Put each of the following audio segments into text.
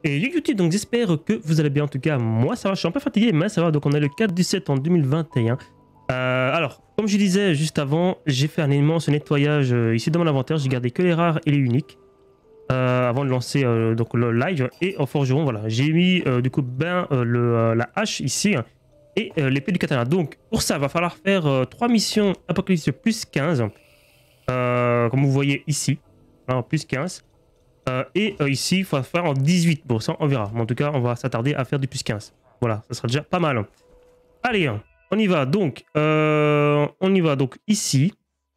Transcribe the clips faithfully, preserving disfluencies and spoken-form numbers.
Et YouTube, donc j'espère que vous allez bien. En tout cas, moi ça va, je suis un peu fatigué, mais ça va. Donc on est le quatre du sept en deux mille vingt et un. Euh, alors, comme je disais juste avant, j'ai fait un immense nettoyage euh, ici dans mon inventaire. J'ai gardé que les rares et les uniques euh, avant de lancer euh, donc le live. Et en forgeron, voilà, j'ai mis euh, du coup ben euh, le, euh, la hache ici et euh, l'épée du katana. Donc pour ça, il va falloir faire euh, trois missions apocalypse plus quinze, euh, comme vous voyez ici, hein, plus quinze. Euh, et euh, ici, il faut faire en dix-huit. Bon, ça, on verra. Mais en tout cas, on va s'attarder à faire du plus quinze. Voilà, ça sera déjà pas mal. Allez, on y va. Donc, euh, on y va donc ici.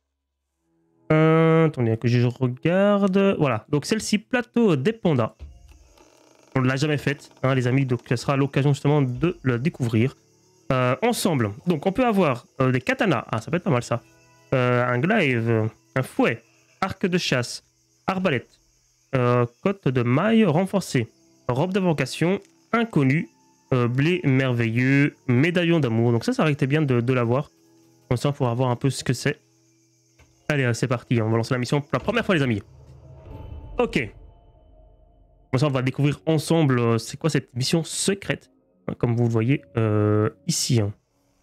Euh, attendez que je regarde. Voilà, donc celle-ci, plateau des pandas. On ne l'a jamais faite, hein, les amis. Donc, ce sera l'occasion justement de le découvrir. Euh, ensemble. Donc, on peut avoir euh, des katanas. Ah, ça peut être pas mal ça. Euh, un glaive, un fouet, arc de chasse, arbalète. Euh, côte de maille renforcée, robe d'invocation, inconnu, euh, blé merveilleux, médaillon d'amour. Donc ça, ça aurait été bien de, de l'avoir. Comme ça, pour avoir un peu ce que c'est. Allez, c'est parti. On va lancer la mission pour la première fois, les amis. Ok. Comme ça, on va découvrir ensemble euh, c'est quoi cette mission secrète. Hein, comme vous le voyez euh, ici. Hein.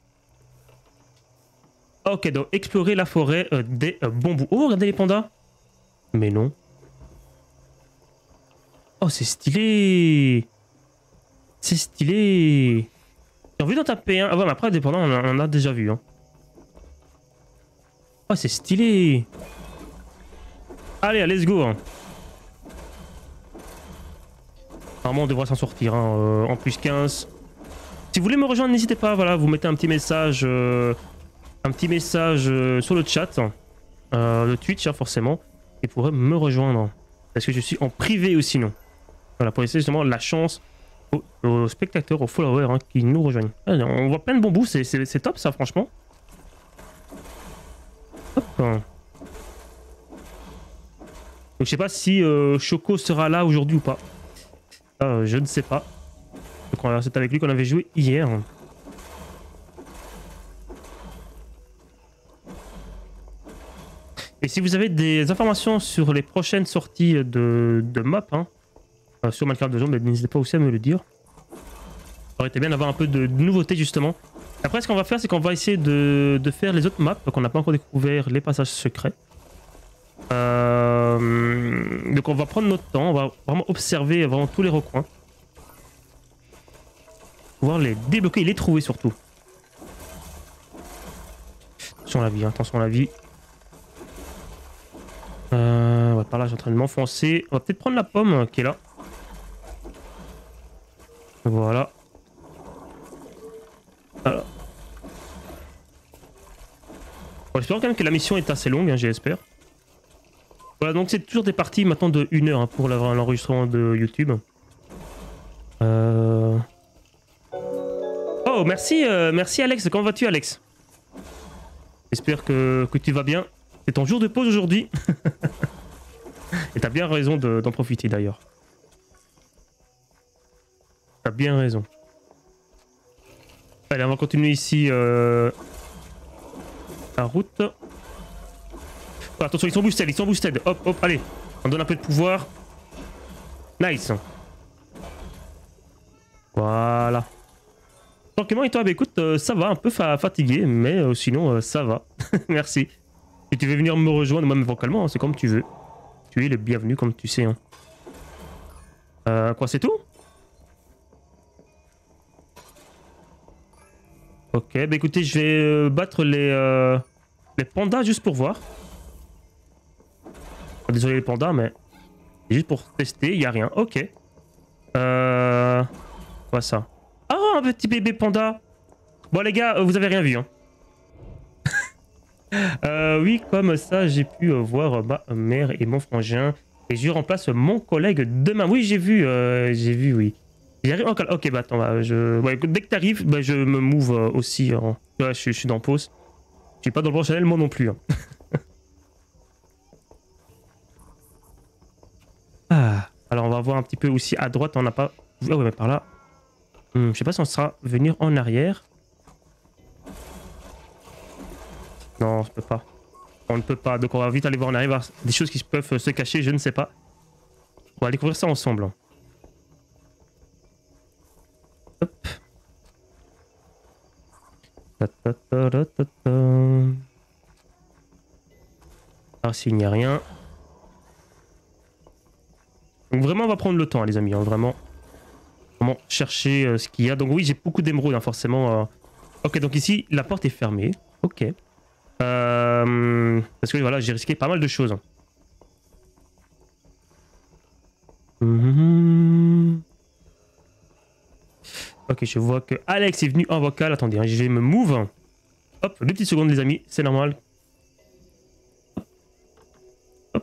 Ok, donc explorer la forêt euh, des euh, bambous. Oh, regardez les pandas. Mais non. Oh, c'est stylé. C'est stylé. J'ai envie d'en taper un. Ah ouais, mais après, dépendant, on en a déjà vu. Hein. Oh, c'est stylé. Allez, let's go. Hein. Normalement, on devrait s'en sortir. Hein, euh, en plus quinze. Si vous voulez me rejoindre, n'hésitez pas. Voilà, vous mettez un petit message, euh, un petit message euh, sur le chat, euh, le Twitch, hein, forcément. Et vous pourrez me rejoindre. Parce que je suis en privé aussi, non. Voilà, pour laisser justement la chance aux, aux spectateurs, aux followers hein, qui nous rejoignent. Allez, on voit plein de bambous, c'est top ça, franchement. Hop. Donc, je sais pas si euh, Choco sera là aujourd'hui ou pas. Euh, je ne sais pas. C'est avec lui qu'on avait joué hier. Et si vous avez des informations sur les prochaines sorties de, de map, hein, euh, sur Minecraft de Zombies, n'hésitez pas aussi à me le dire. Ça aurait été bien d'avoir un peu de, de nouveauté justement. Après, ce qu'on va faire, c'est qu'on va essayer de, de faire les autres maps. Donc, on n'a pas encore découvert les passages secrets. Euh, donc, on va prendre notre temps. On va vraiment observer vraiment tous les recoins. Pouvoir les débloquer et les trouver surtout. Attention à la vie, hein, attention à la vie. Euh, ouais, par là, j'ai en train de m'enfoncer. On va peut-être prendre la pomme qui est là. Voilà. Alors. Bon, j'espère quand même que la mission est assez longue, hein, j'espère. Voilà, donc c'est toujours des parties maintenant de une heure hein, pour l'enregistrement de YouTube. Euh... Oh, merci, euh, merci Alex. Comment vas-tu, Alex? J'espère que, que tu vas bien. C'est ton jour de pause aujourd'hui. Et t'as bien raison d'en de, profiter d'ailleurs. T'as bien raison. Allez, on va continuer ici euh, la route. Oh, attention, ils sont boosted, ils sont boosted. Hop, hop, allez. On donne un peu de pouvoir. Nice. Voilà. Tranquillement, et toi, bah, écoute, euh, ça va, un peu fa fatigué, mais euh, sinon, euh, ça va. Merci. Si tu veux venir me rejoindre, même vocalement, hein, c'est comme tu veux. Tu es le bienvenu, comme tu sais. Hein. Euh, quoi, c'est tout? Ok, bah écoutez, je vais euh, battre les, euh, les pandas juste pour voir. Oh, désolé les pandas, mais juste pour tester, il n'y a rien. Ok. Euh... Quoi ça? Oh, un petit bébé panda. Bon les gars, vous avez rien vu. Hein. euh, oui, comme ça, j'ai pu euh, voir ma mère et mon frangin. Et je remplace mon collègue demain. Oui, j'ai vu, euh, j'ai vu, oui. J'arrive encore. Ok, bah attends, bah, je... ouais, dès que t'arrives, bah, je me move euh, aussi. Hein. Ouais, je, je suis dans pause. Je suis pas dans le prochain moi non plus. Hein. ah, alors on va voir un petit peu aussi à droite. On n'a pas. Ah ouais, mais par là. Hum, je sais pas si on sera venir en arrière. Non, on ne peut pas. On ne peut pas. Donc on va vite aller voir en arrière. Des choses qui peuvent se cacher, je ne sais pas. On va découvrir ça ensemble. Ta, ta, ta, ta, ta, ta. Ah, s'il n'y a rien. Donc vraiment, on va prendre le temps, hein, les amis. Hein, vraiment. Vraiment chercher euh, ce qu'il y a. Donc oui, j'ai beaucoup d'émeraudes, hein, forcément. Euh... Ok, donc ici, la porte est fermée. Ok. Euh... Parce que voilà, j'ai risqué pas mal de choses. Mmh. Ok, je vois que Alex est venu en vocal. Attendez, hein, je vais me move. Hop, deux petites secondes, les amis. C'est normal. Hop.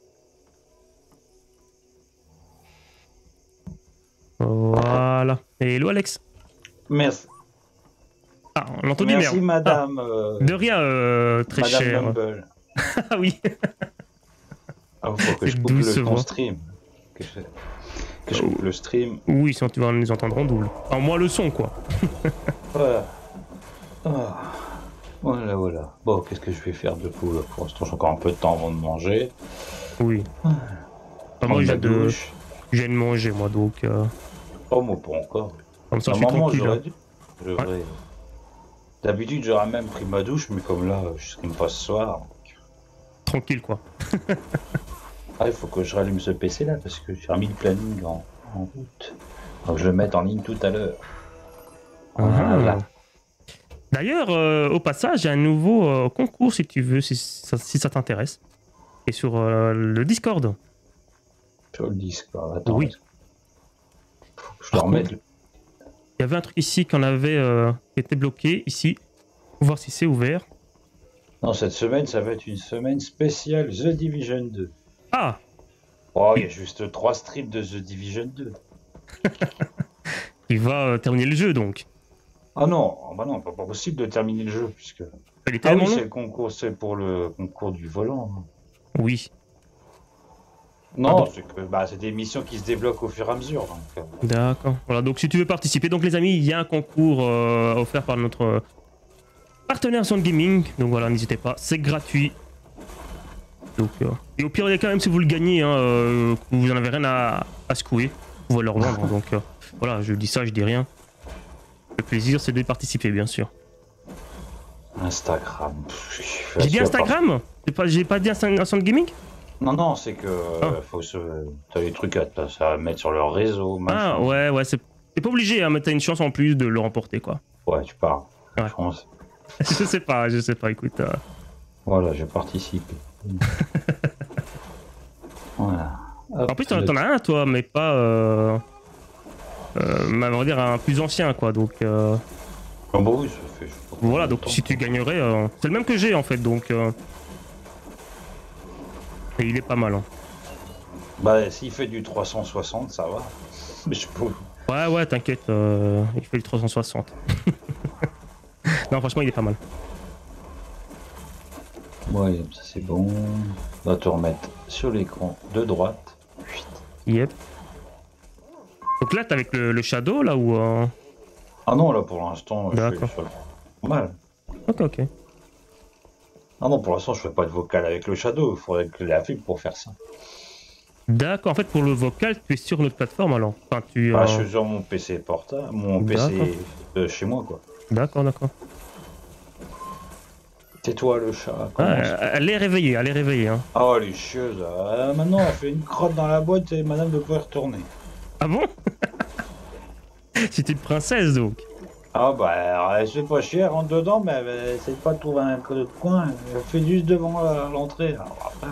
Voilà. Hello, Alex. Merci. Ah, on entend bien. Merci, merde. madame. Ah, euh, de rien, euh, très madame cher. Mumble. Ah oui. Ah, faut que je Cette coupe douce le, ton voix. stream. Que je, que je coupe le stream. Oui, sinon tu vas nous entendre en double. En moins le son, quoi. Voilà. Ah. Voilà, voilà. Bon, qu'est-ce que je vais faire de coup là? Pour l'instant, j'ai encore un peu de temps avant de manger. Oui. Ah. Enfin, moi, Prendre je ma viens de... douche. je viens de manger, moi, donc... Euh... Oh, moi, pas encore. Comme ça, je suis Normalement, tranquille. j'aurais Hein. dû. J'aurais... D'habitude, j'aurais même pris ma douche, mais comme là, je stream pas ce soir. Donc... Tranquille, quoi. Ah, il faut que je rallume ce P C là, parce que j'ai remis le planning en, en route. Donc, je vais le mettre en ligne tout à l'heure. Voilà. Uh-huh. D'ailleurs, euh, au passage, il y a un nouveau euh, concours, si tu veux, si ça, si ça t'intéresse. Et sur euh, le Discord. Sur le Discord, attends. Oui. Faut que je Par le remette. contre, il y avait un truc ici qu'on avait... Euh, qui était bloqué, ici. Pour voir si c'est ouvert. Non, cette semaine, ça va être une semaine spéciale The Division deux. Ah. Oh, il y a juste trois strips de The Division deux. Il va euh, terminer le jeu, donc. Ah non, ah bah non, pas, pas possible de terminer le jeu, puisque... Il est Ah oui, tellement c'est long. le concours, c'est pour le concours du volant. Oui. Non, Ah, donc- c'est que bah, c'est des missions qui se débloquent au fur et à mesure. Donc, euh, D'accord. Voilà, donc si tu veux participer, donc les amis, il y a un concours euh, offert par notre euh, partenaire Sound Gaming. Donc voilà, n'hésitez pas, c'est gratuit. Donc, euh, et au pire des cas, même si vous le gagnez, hein, euh, que vous n'en avez rien à, à secouer, vous pouvez le revendre. Donc euh, voilà, je dis ça, je dis rien. Le plaisir, c'est de participer, bien sûr. Instagram. Pff, J'ai dit tu vas pas- Instagram. J'ai pas, j'ai pas dit Insta- Sound Gaming. Non, non, c'est que Ah. euh, faut se... t'as des trucs à, à mettre sur leur réseau, machin. Ah ouais, ouais, c'est t'es pas obligé, hein, mais t'as une chance en plus de le remporter, quoi. Ouais, tu parles. Ouais. Je pense. Je sais pas, je sais pas, écoute. euh, Voilà, j'ai participé. Voilà. Hop, En plus, t'en le- t'en as un, toi, mais pas. Euh... Euh, mais on va dire un plus ancien, quoi. Donc euh, Ah bah oui, ça fait... je sais pas voilà, combien de donc temps. si tu gagnerais, euh, c'est le même que j'ai en fait. Donc euh, et il est pas mal. Hein. Bah, s'il fait du trois cent soixante, ça va. Mais je peux... Ouais, ouais, t'inquiète, euh, il fait le trois cent soixante. Non, franchement, il est pas mal. Ouais, ça c'est bon. On va te remettre sur l'écran de droite. Yep. Donc là, t'es avec le, le Shadow, là, ou. Euh... Ah non, là pour l'instant, je fais D'accord. sur le- Normal. Ok, ok. Ah non, pour l'instant, je fais pas de vocal avec le Shadow. Il faudrait que la fibre pour faire ça. D'accord, en fait, pour le vocal, tu es sur notre plateforme alors. Enfin, tu. Bah, euh, je suis sur mon P C portable, mon D'accord. P C de chez moi, quoi. D'accord, d'accord. Tais-toi, le chat. Ah, comment elle ça- elle est réveillée, elle est réveillée. Hein. Ah, elle est chieuse. Ah, maintenant, elle fait une crotte dans la boîte et madame ne peut retourner. Ah bon? C'est une princesse donc. Ah bah, elle se fait pas chier, elle rentre dedans, mais elle essaie pas de trouver un coin. Elle fait juste devant la- l'entrée. Alors après...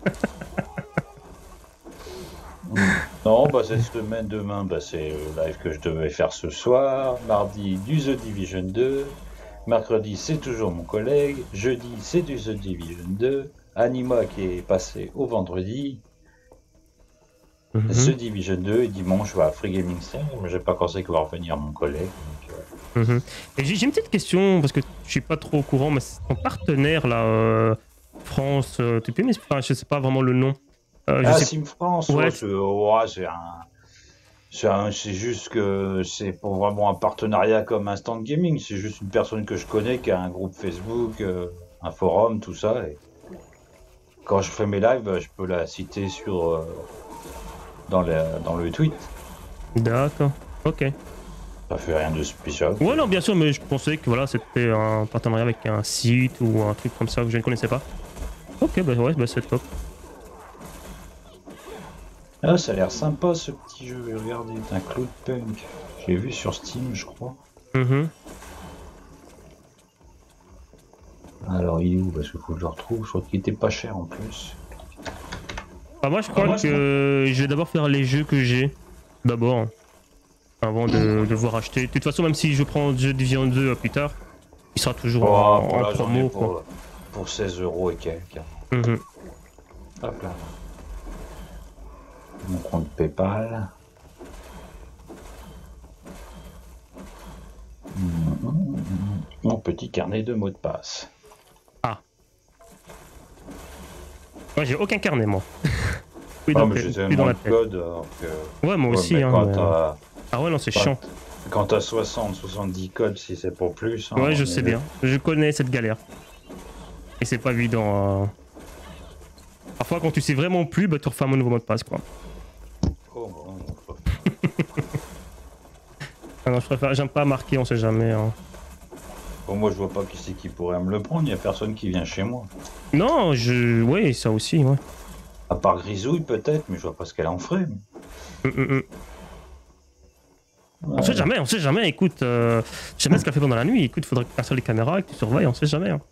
Non, bah cette semaine, demain, bah, c'est le live que je devais faire ce soir. Mardi, du The Division deux. Mercredi, c'est toujours mon collègue. Jeudi, c'est du The Division deux. Anima qui est passé au vendredi. Mhm. The Division deux. Et dimanche, je vais à Free Gaming Star. Mais j'ai pas pensé qu'il va revenir mon collègue. Donc, euh, Mhm. Et j'ai j'ai une petite question, parce que je suis pas trop au courant, mais c'est ton partenaire là, euh, France, euh, tu peux m'expliquer, je sais pas vraiment le nom. Euh, je Ah, sais... Sim France, Ouais. ouais, c'est ouais, c'est un. C'est un- c'est juste que c'est pour vraiment un partenariat comme Instant Gaming. C'est juste une personne que je connais qui a un groupe Facebook, euh, un forum, tout ça. Et quand je fais mes lives, bah, je peux la citer sur euh, dans, le, dans le tweet. D'accord, ok. Ça fait rien de spécial. Ouais, non, bien sûr, mais je pensais que voilà, c'était un partenariat avec un site ou un truc comme ça que je ne connaissais pas. Ok, bah ouais, bah c'est top. Ah, ça a l'air sympa ce petit jeu. Regardez, c'est un Cloudpunk. J'ai vu sur Steam, je crois. Mm-hmm. Alors, il est où? Parce qu'il faut que je le retrouve. Je crois qu'il était pas cher en plus. Ah, moi, je crois ah, moi, que je, je vais d'abord faire les jeux que j'ai. D'abord. Avant de, de voir acheter. De toute façon, même si je prends le jeu Division deux euh, plus tard, il sera toujours oh, en, voilà, en promo. Pour, quoi. pour seize euros et quelques. Mm-hmm. Hop là. Mon compte PayPal. Mmh. Mon petit carnet de mots de passe. Ah. Moi, j'ai aucun carnet, moi. oui, ah, mais j'ai tellement de code. Que... Ouais, moi ouais, aussi. Hein, quand mais... Ah ouais, non, c'est chiant. Quand t'as soixante, soixante-dix codes, si c'est pour plus. Hein, ouais, je sais bien. Je connais cette galère. Et c'est pas évident. Euh... Parfois, quand tu sais vraiment plus, bah, tu refais un nouveau mot de passe, quoi. Oh, bon, ah non, je préfère. J'aime pas marquer, on sait jamais. Hein. Bon, moi, je vois pas qui c'est qui pourrait me le prendre. Il y a personne qui vient chez moi. Non, je. Oui, ça aussi, ouais. À part Grisouille, peut-être, mais je vois pas ce qu'elle en ferait. Mm -mm. Ouais. On sait jamais, on sait jamais, écoute, euh, je sais jamais ce qu'elle fait pendant la nuit, écoute, faudrait que tu installes les caméras et que tu surveilles, on sait jamais. Hein.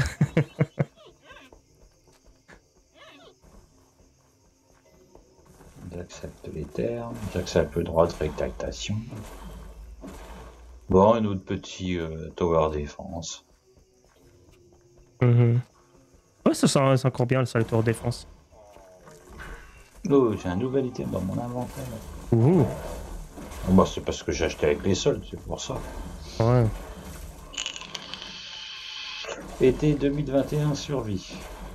J'accepte les termes, j'accepte le droit de rétractation. Bon, un autre petit euh, tower défense. Mm-hmm. Ouais, ça c'est encore bien, ça, le tower défense. Oh, j'ai un nouvel item dans mon inventaire. Ouh. Bah, c'est parce que j'ai acheté avec les soldes, c'est pour ça. Ouais. Été deux mille vingt et un survie.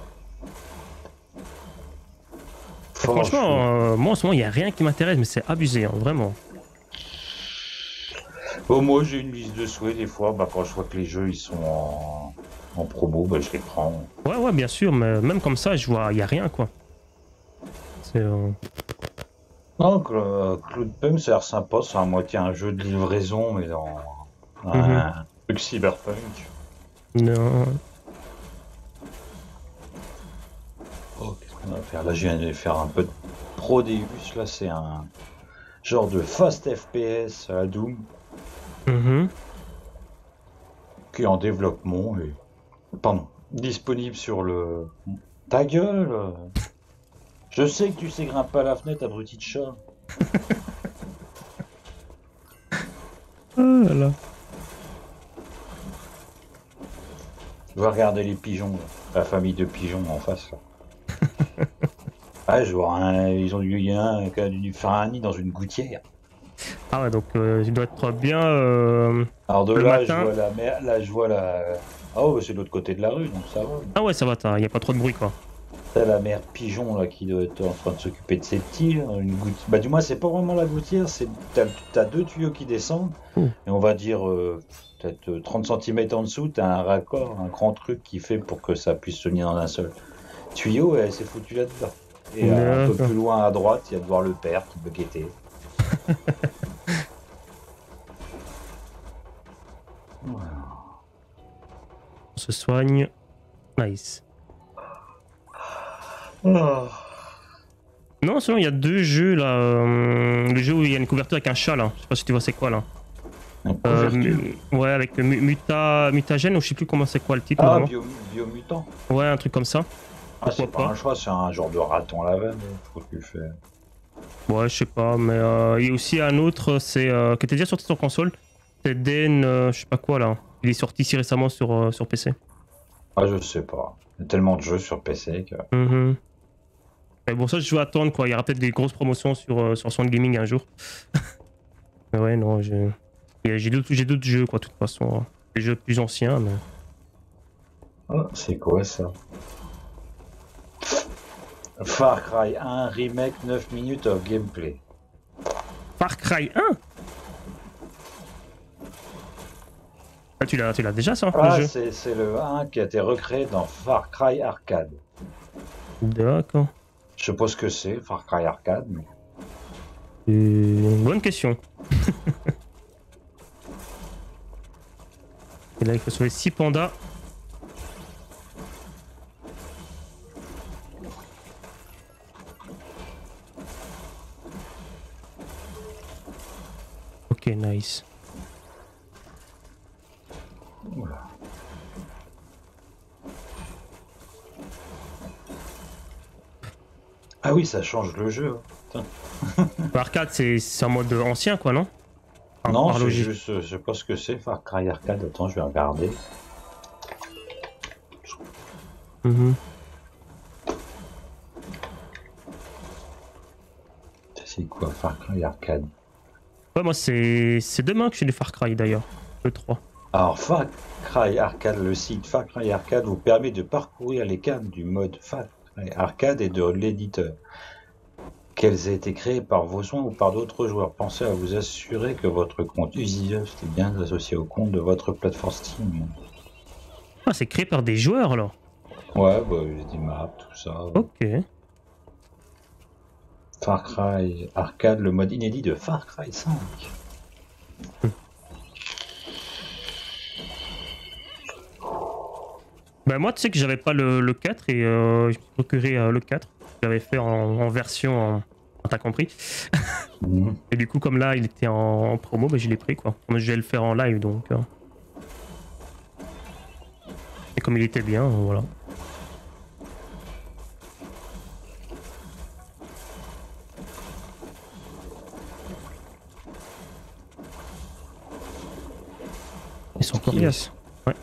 Franchement, euh, moi en ce moment, il n'y a rien qui m'intéresse, mais c'est abusé, hein, vraiment. Bon, moi, j'ai une liste de souhaits, des fois, bah, quand je vois que les jeux ils sont en, en promo, bah, je les prends. Ouais, ouais, bien sûr, mais même comme ça, je vois, il n'y a rien, quoi. C'est. Euh... Non, euh, Cloudpunk, ça a l'air sympa, c'est à moitié un jeu de livraison, mais dans un mm-hmm. truc cyberpunk. Non. Oh, qu'est-ce qu'on va faire? Là, je viens de faire un peu de Prodeus, là, c'est un genre de fast F P S à Doom. Mm-hmm. Qui est en développement et. Pardon, disponible sur le. Ta gueule! Je sais que tu sais grimper à la fenêtre, abruti de chat. Oh là là. Je vais regarder les pigeons, là. La famille de pigeons en face. Là. Ah, je vois un... ils ont dû, il y en a un qui a dû faire un nid dans une gouttière. Ah ouais, donc euh, il doit être bien. Euh, Alors de là, matin. je vois la mer... là, je vois la. Oh, c'est de l'autre côté de la rue, donc ça va. Ah ouais, ça va, il n'y a pas trop de bruit, quoi. T'as la mère pigeon là qui doit être en train de s'occuper de ses petits, là, une gouttière. Bah du moins c'est pas vraiment la gouttière, c'est t'as, t'as deux tuyaux qui descendent mmh. et on va dire euh, peut-être trente centimètres en dessous, t'as un raccord, un grand truc qui fait pour que ça puisse se tenir dans un seul tuyau et elle s'est foutue là-dedans. Et euh, un peu plus loin à droite, il y a de voir le père qui peut guetter. Voilà. On se soigne. Nice. Oh. Non, sinon il y a deux jeux là. Euh, le jeu où il y a une couverture avec un chat là. Je sais pas si tu vois c'est quoi là. Euh, ouais, avec Muta, Mutagène ou je sais plus comment c'est quoi le titre. Ah, bio, Biomutant. Ouais, un truc comme ça. Ah, c'est pas, pas un choix, c'est un genre de raton lavande. Faut que tu fais. Ouais, je sais pas, mais euh, il y a aussi un autre, c'est euh, qui était déjà sorti sur console. C'est Den, euh, je sais pas quoi là. Il est sorti si récemment sur, euh, sur P C. Ah, je sais pas. Il y a tellement de jeux sur P C que. Mm-hmm. Et bon, ça, je vais attendre quoi. Il y aura peut-être des grosses promotions sur, euh, sur Sound Gaming un jour. Mais ouais, non, j'ai. J'ai d'autres, j'ai d'autres jeux quoi, de toute façon. Des jeux plus anciens, mais. Oh, c'est quoi ça? Far Cry un remake neuf minutes of gameplay. Far Cry un? Ah, tu l'as, tu l'as déjà ça? Ah, c'est, c'est le un qui a été recréé dans Far Cry Arcade. D'accord. Je sais pas ce que c'est, Far Cry Arcade, mais. Euh, bonne question. Et là, il faut sauver six pandas. Ok, nice. Voilà. Ah oui, ça change le jeu. Arcade, c'est un mode ancien, quoi, non? Enfin, non, par c'est logique. juste, je sais pas ce que c'est, Far Cry Arcade. Attends, je vais regarder. Mm-hmm. C'est quoi Far Cry Arcade? Ouais, moi, c'est demain que je fais du Far Cry, d'ailleurs. Le trois. Alors, Far Cry Arcade, le site Far Cry Arcade vous permet de parcourir les cannes du mode Far Cry Arcade et de l'éditeur. Qu'elles aient été créées par vos soins ou par d'autres joueurs. Pensez à vous assurer que votre compte Ubisoft est bien associé au compte de votre plateforme Steam. Ah, c'est créé par des joueurs, alors. Ouais, bah, il y a des maps, tout ça. Ok. Far Cry Arcade, le mode inédit de Far Cry cinq. Bah moi, tu sais que j'avais pas le, le quatre et euh, je me suis procuré euh, le quatre. J'avais fait en, en version en... T'as compris. Mmh. Et du coup, comme là, il était en, en promo, bah, je l'ai pris, quoi. Moi, je vais le faire en live, donc... Euh... Et comme il était bien, euh, voilà. Ils sont coriaces. Ouais.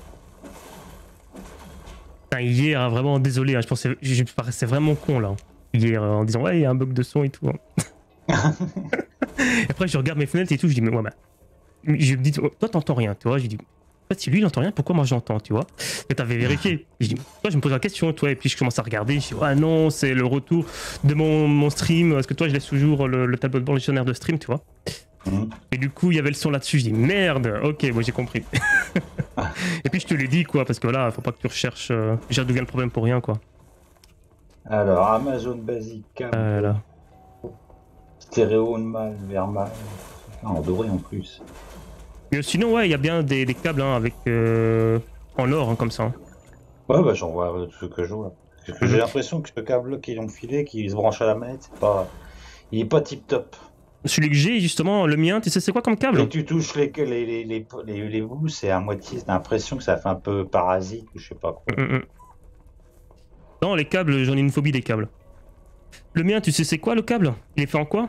Putain, hier, hein, vraiment désolé, hein, je pensais, je me paraissais vraiment con là. Hier, euh, en disant ouais, il y a un bug de son et tout. Hein. Et après, je regarde mes fenêtres et tout, je dis mais ouais, bah. Je me dis, toi, t'entends rien, tu vois. Je dis, en fait, si lui, il entend rien, pourquoi moi j'entends, tu vois. Et t'avais vérifié. Je dis, toi, je me pose la question, toi, et puis je commence à regarder. Je dis, ouais, non, c'est le retour de mon, mon stream. Est-ce que toi, je laisse toujours le, le tableau de bord gestionnaire de stream, tu vois. Mmh. Et du coup, il y avait le son là-dessus. Je dis, merde, ok, moi j'ai compris. Et puis je te l'ai dit, quoi, parce que là, faut pas que tu recherches. Euh, déjà, d'où vient le problème pour rien, quoi. Alors, Amazon Basic Cam. Euh, là. Stéréo de mal vers mal. En doré en plus. Mais sinon, ouais, il y a bien des, des câbles hein, avec euh, en or, hein, comme ça. Hein. Ouais, bah j'en vois ce que je vois. Parce que j'ai l'impression que ce câble qu'ils ont filé, qui se branche à la manette, c'est pas... il est pas tip top. Celui que j'ai, justement, le mien, tu sais, c'est quoi comme câble? Et tu touches les, les, les, les, les, les bouts, c'est à moitié, t'as l'impression que ça fait un peu parasite ou je sais pas quoi. Mm -mm. Non, les câbles, j'en ai une phobie des câbles. Le mien, tu sais, c'est quoi le câble? Il est fait en quoi?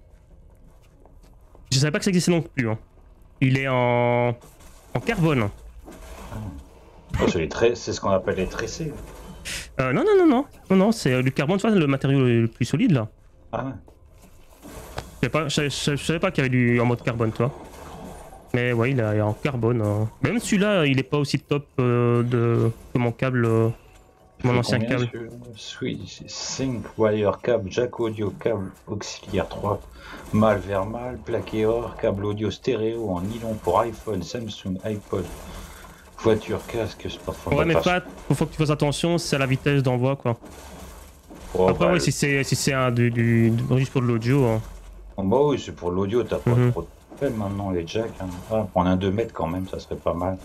Je savais pas que ça existait non plus. Hein. Il est en, en carbone. Oh, c'est ce qu'on appelle les tressés. Euh, non, non, non, non. Non, non, c'est du carbone, tu vois, le matériau le plus solide là. Ah ouais. Je savais pas, je, je, je savais pas qu'il y avait du en mode carbone, toi. Mais ouais, il est en carbone. Hein. Même celui-là, il est pas aussi top euh, de, que mon câble, euh, mon ancien câble. Switch, Sync Wire câble, jack audio, câble auxiliaire trois, mâle vers mâle, plaqué or, câble audio stéréo en nylon pour iPhone, Samsung, iPod, voiture, casque, smartphone. Ouais, mais pas, faut, faut que tu fasses attention, c'est à la vitesse d'envoi, quoi. Oh, Après, bah, ouais, le... si c'est si c'est un du, du, du, juste pour de l'audio. Hein. Oh, bah oui, c'est pour l'audio, t'as pas mm-hmm. trop de problème maintenant, les jacks. Hein. Ah, prendre un deux mètres quand même, ça serait pas mal.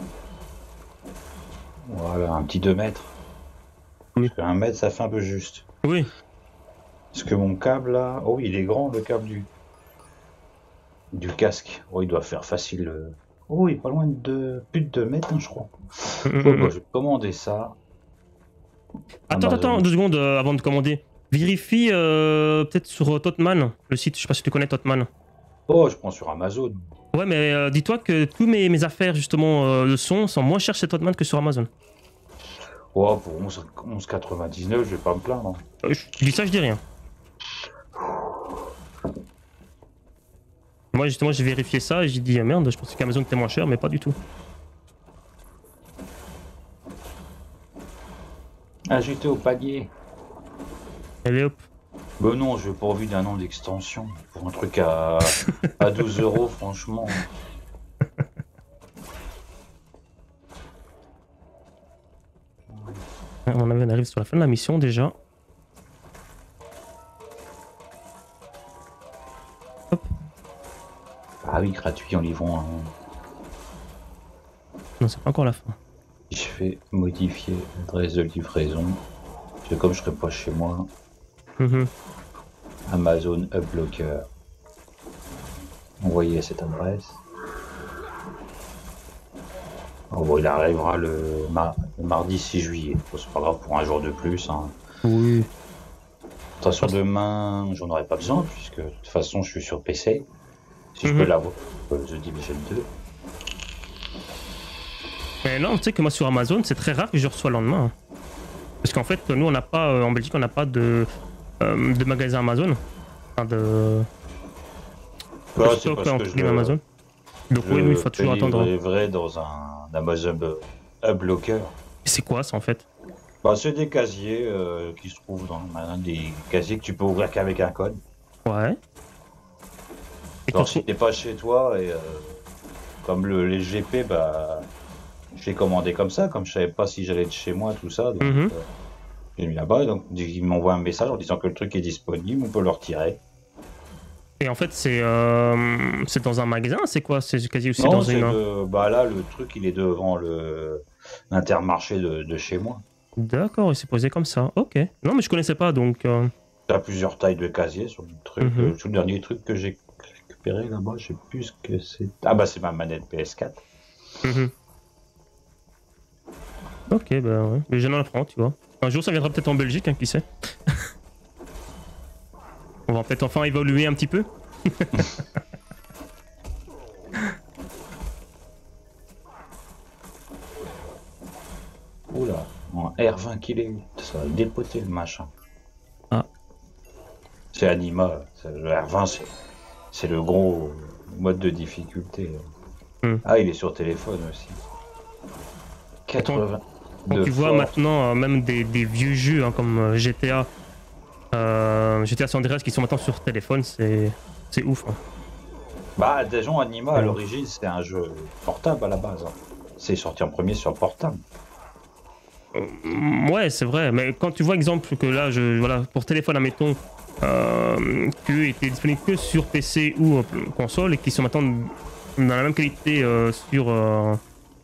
Voilà, un petit deux mètres. Oui. Parce qu'un mètre, ça fait un peu juste. Oui. Parce que mon câble là, oh, il est grand le câble du du casque. Oh, il doit faire facile. Euh... Oh, il est pas loin de deux... plus de deux mètres, hein, je crois. Mm-hmm. Oh, bah, je vais commander ça. Attends, Amazon. attends, deux secondes euh, avant de commander. Vérifie euh, peut-être sur euh, Totman, le site. Je sais pas si tu connais Totman. Oh, je prends sur Amazon. Ouais, mais euh, dis-toi que tous mes, mes affaires justement euh, de son sont moins chères chez Totman que sur Amazon. Oh, pour onze quatre-vingt-dix-neuf, je vais pas me plaindre. Euh, je dis ça, je dis rien. Moi, justement, j'ai vérifié ça et j'ai dit, ah, merde, je pensais qu'Amazon était moins cher, mais pas du tout. Ajouté au panier. Allez hop. Bah non, je veux pas envie d'un an d'extension. Pour un truc à, à douze euros, franchement. On arrive sur la fin de la mission déjà. Hop. Ah oui, gratuit en livrant. Hein. Non, c'est pas encore la fin. Je fais modifier l'adresse de livraison. Parce que comme je serai pas chez moi, Mmh. Amazon Uplocker. Envoyer cette adresse. Oh, bon, il arrivera le, mar le mardi six juillet. Bon, c'est pas grave pour un jour de plus. Hein. Oui. De toute façon, demain, j'en aurai pas besoin, puisque de toute façon, je suis sur P C. Si mmh. je peux l'avoir, The Division deux. Mais non, tu sais que moi sur Amazon, c'est très rare que je reçois le lendemain. Hein. Parce qu'en fait, nous, on n'a pas, euh, en Belgique, on n'a pas de, euh, de magasin Amazon. Enfin, de. Ouais, de stock en je... Amazon. Donc, oui, il faut toujours attendre. C'est vrai dans un Amazon Uplocker. C'est quoi ça en fait? Bah, c'est des casiers euh, qui se trouvent dans des casiers que tu peux ouvrir qu'avec un code. Ouais. Et genre, si t'es pas chez toi et euh, comme le, les G P, bah. Je l'ai commandé comme ça, comme je savais pas si j'allais être chez moi, tout ça. Donc, mm-hmm. euh, j'ai mis là-bas, donc il m'envoie un message en disant que le truc est disponible, on peut le retirer. Et en fait, c'est euh, c'est dans un magasin, c'est quoi? C'est quasi aussi non, dans une. De, bah là, le truc, il est devant le l'intermarché de, de chez moi. D'accord, il s'est posé comme ça. Ok. Non, mais je connaissais pas, donc. Euh... T'as plusieurs tailles de casiers sur le truc. Mm-hmm. euh, tout le dernier truc que j'ai récupéré là-bas, je sais plus ce que c'est. Ah bah c'est ma manette P S quatre. Mm-hmm. Ok, bah ouais. Mais j'en apprends, tu vois. Un jour, ça viendra peut-être en Belgique, hein, qui sait. On va peut-être enfin évoluer un petit peu. Oula, en R vingt qu'il est, ça va dépoter le machin. Ah. C'est Anima, le R vingt, c'est le gros mode de difficulté. Hmm. Ah, il est sur téléphone aussi. quatre-vingts. Quand tu vois maintenant euh, même des, des vieux jeux hein, comme euh, G T A, euh, G T A San Andreas qui sont maintenant sur téléphone, c'est c'est ouf. Hein. Bah déjà Anima à l'origine c'était un jeu portable à la base. Hein. C'est sorti en premier sur portable. Euh, ouais c'est vrai, mais quand tu vois exemple que là je voilà pour téléphone admettons euh, que était disponible que sur P C ou euh, console et qui sont maintenant dans la même qualité euh, sur euh,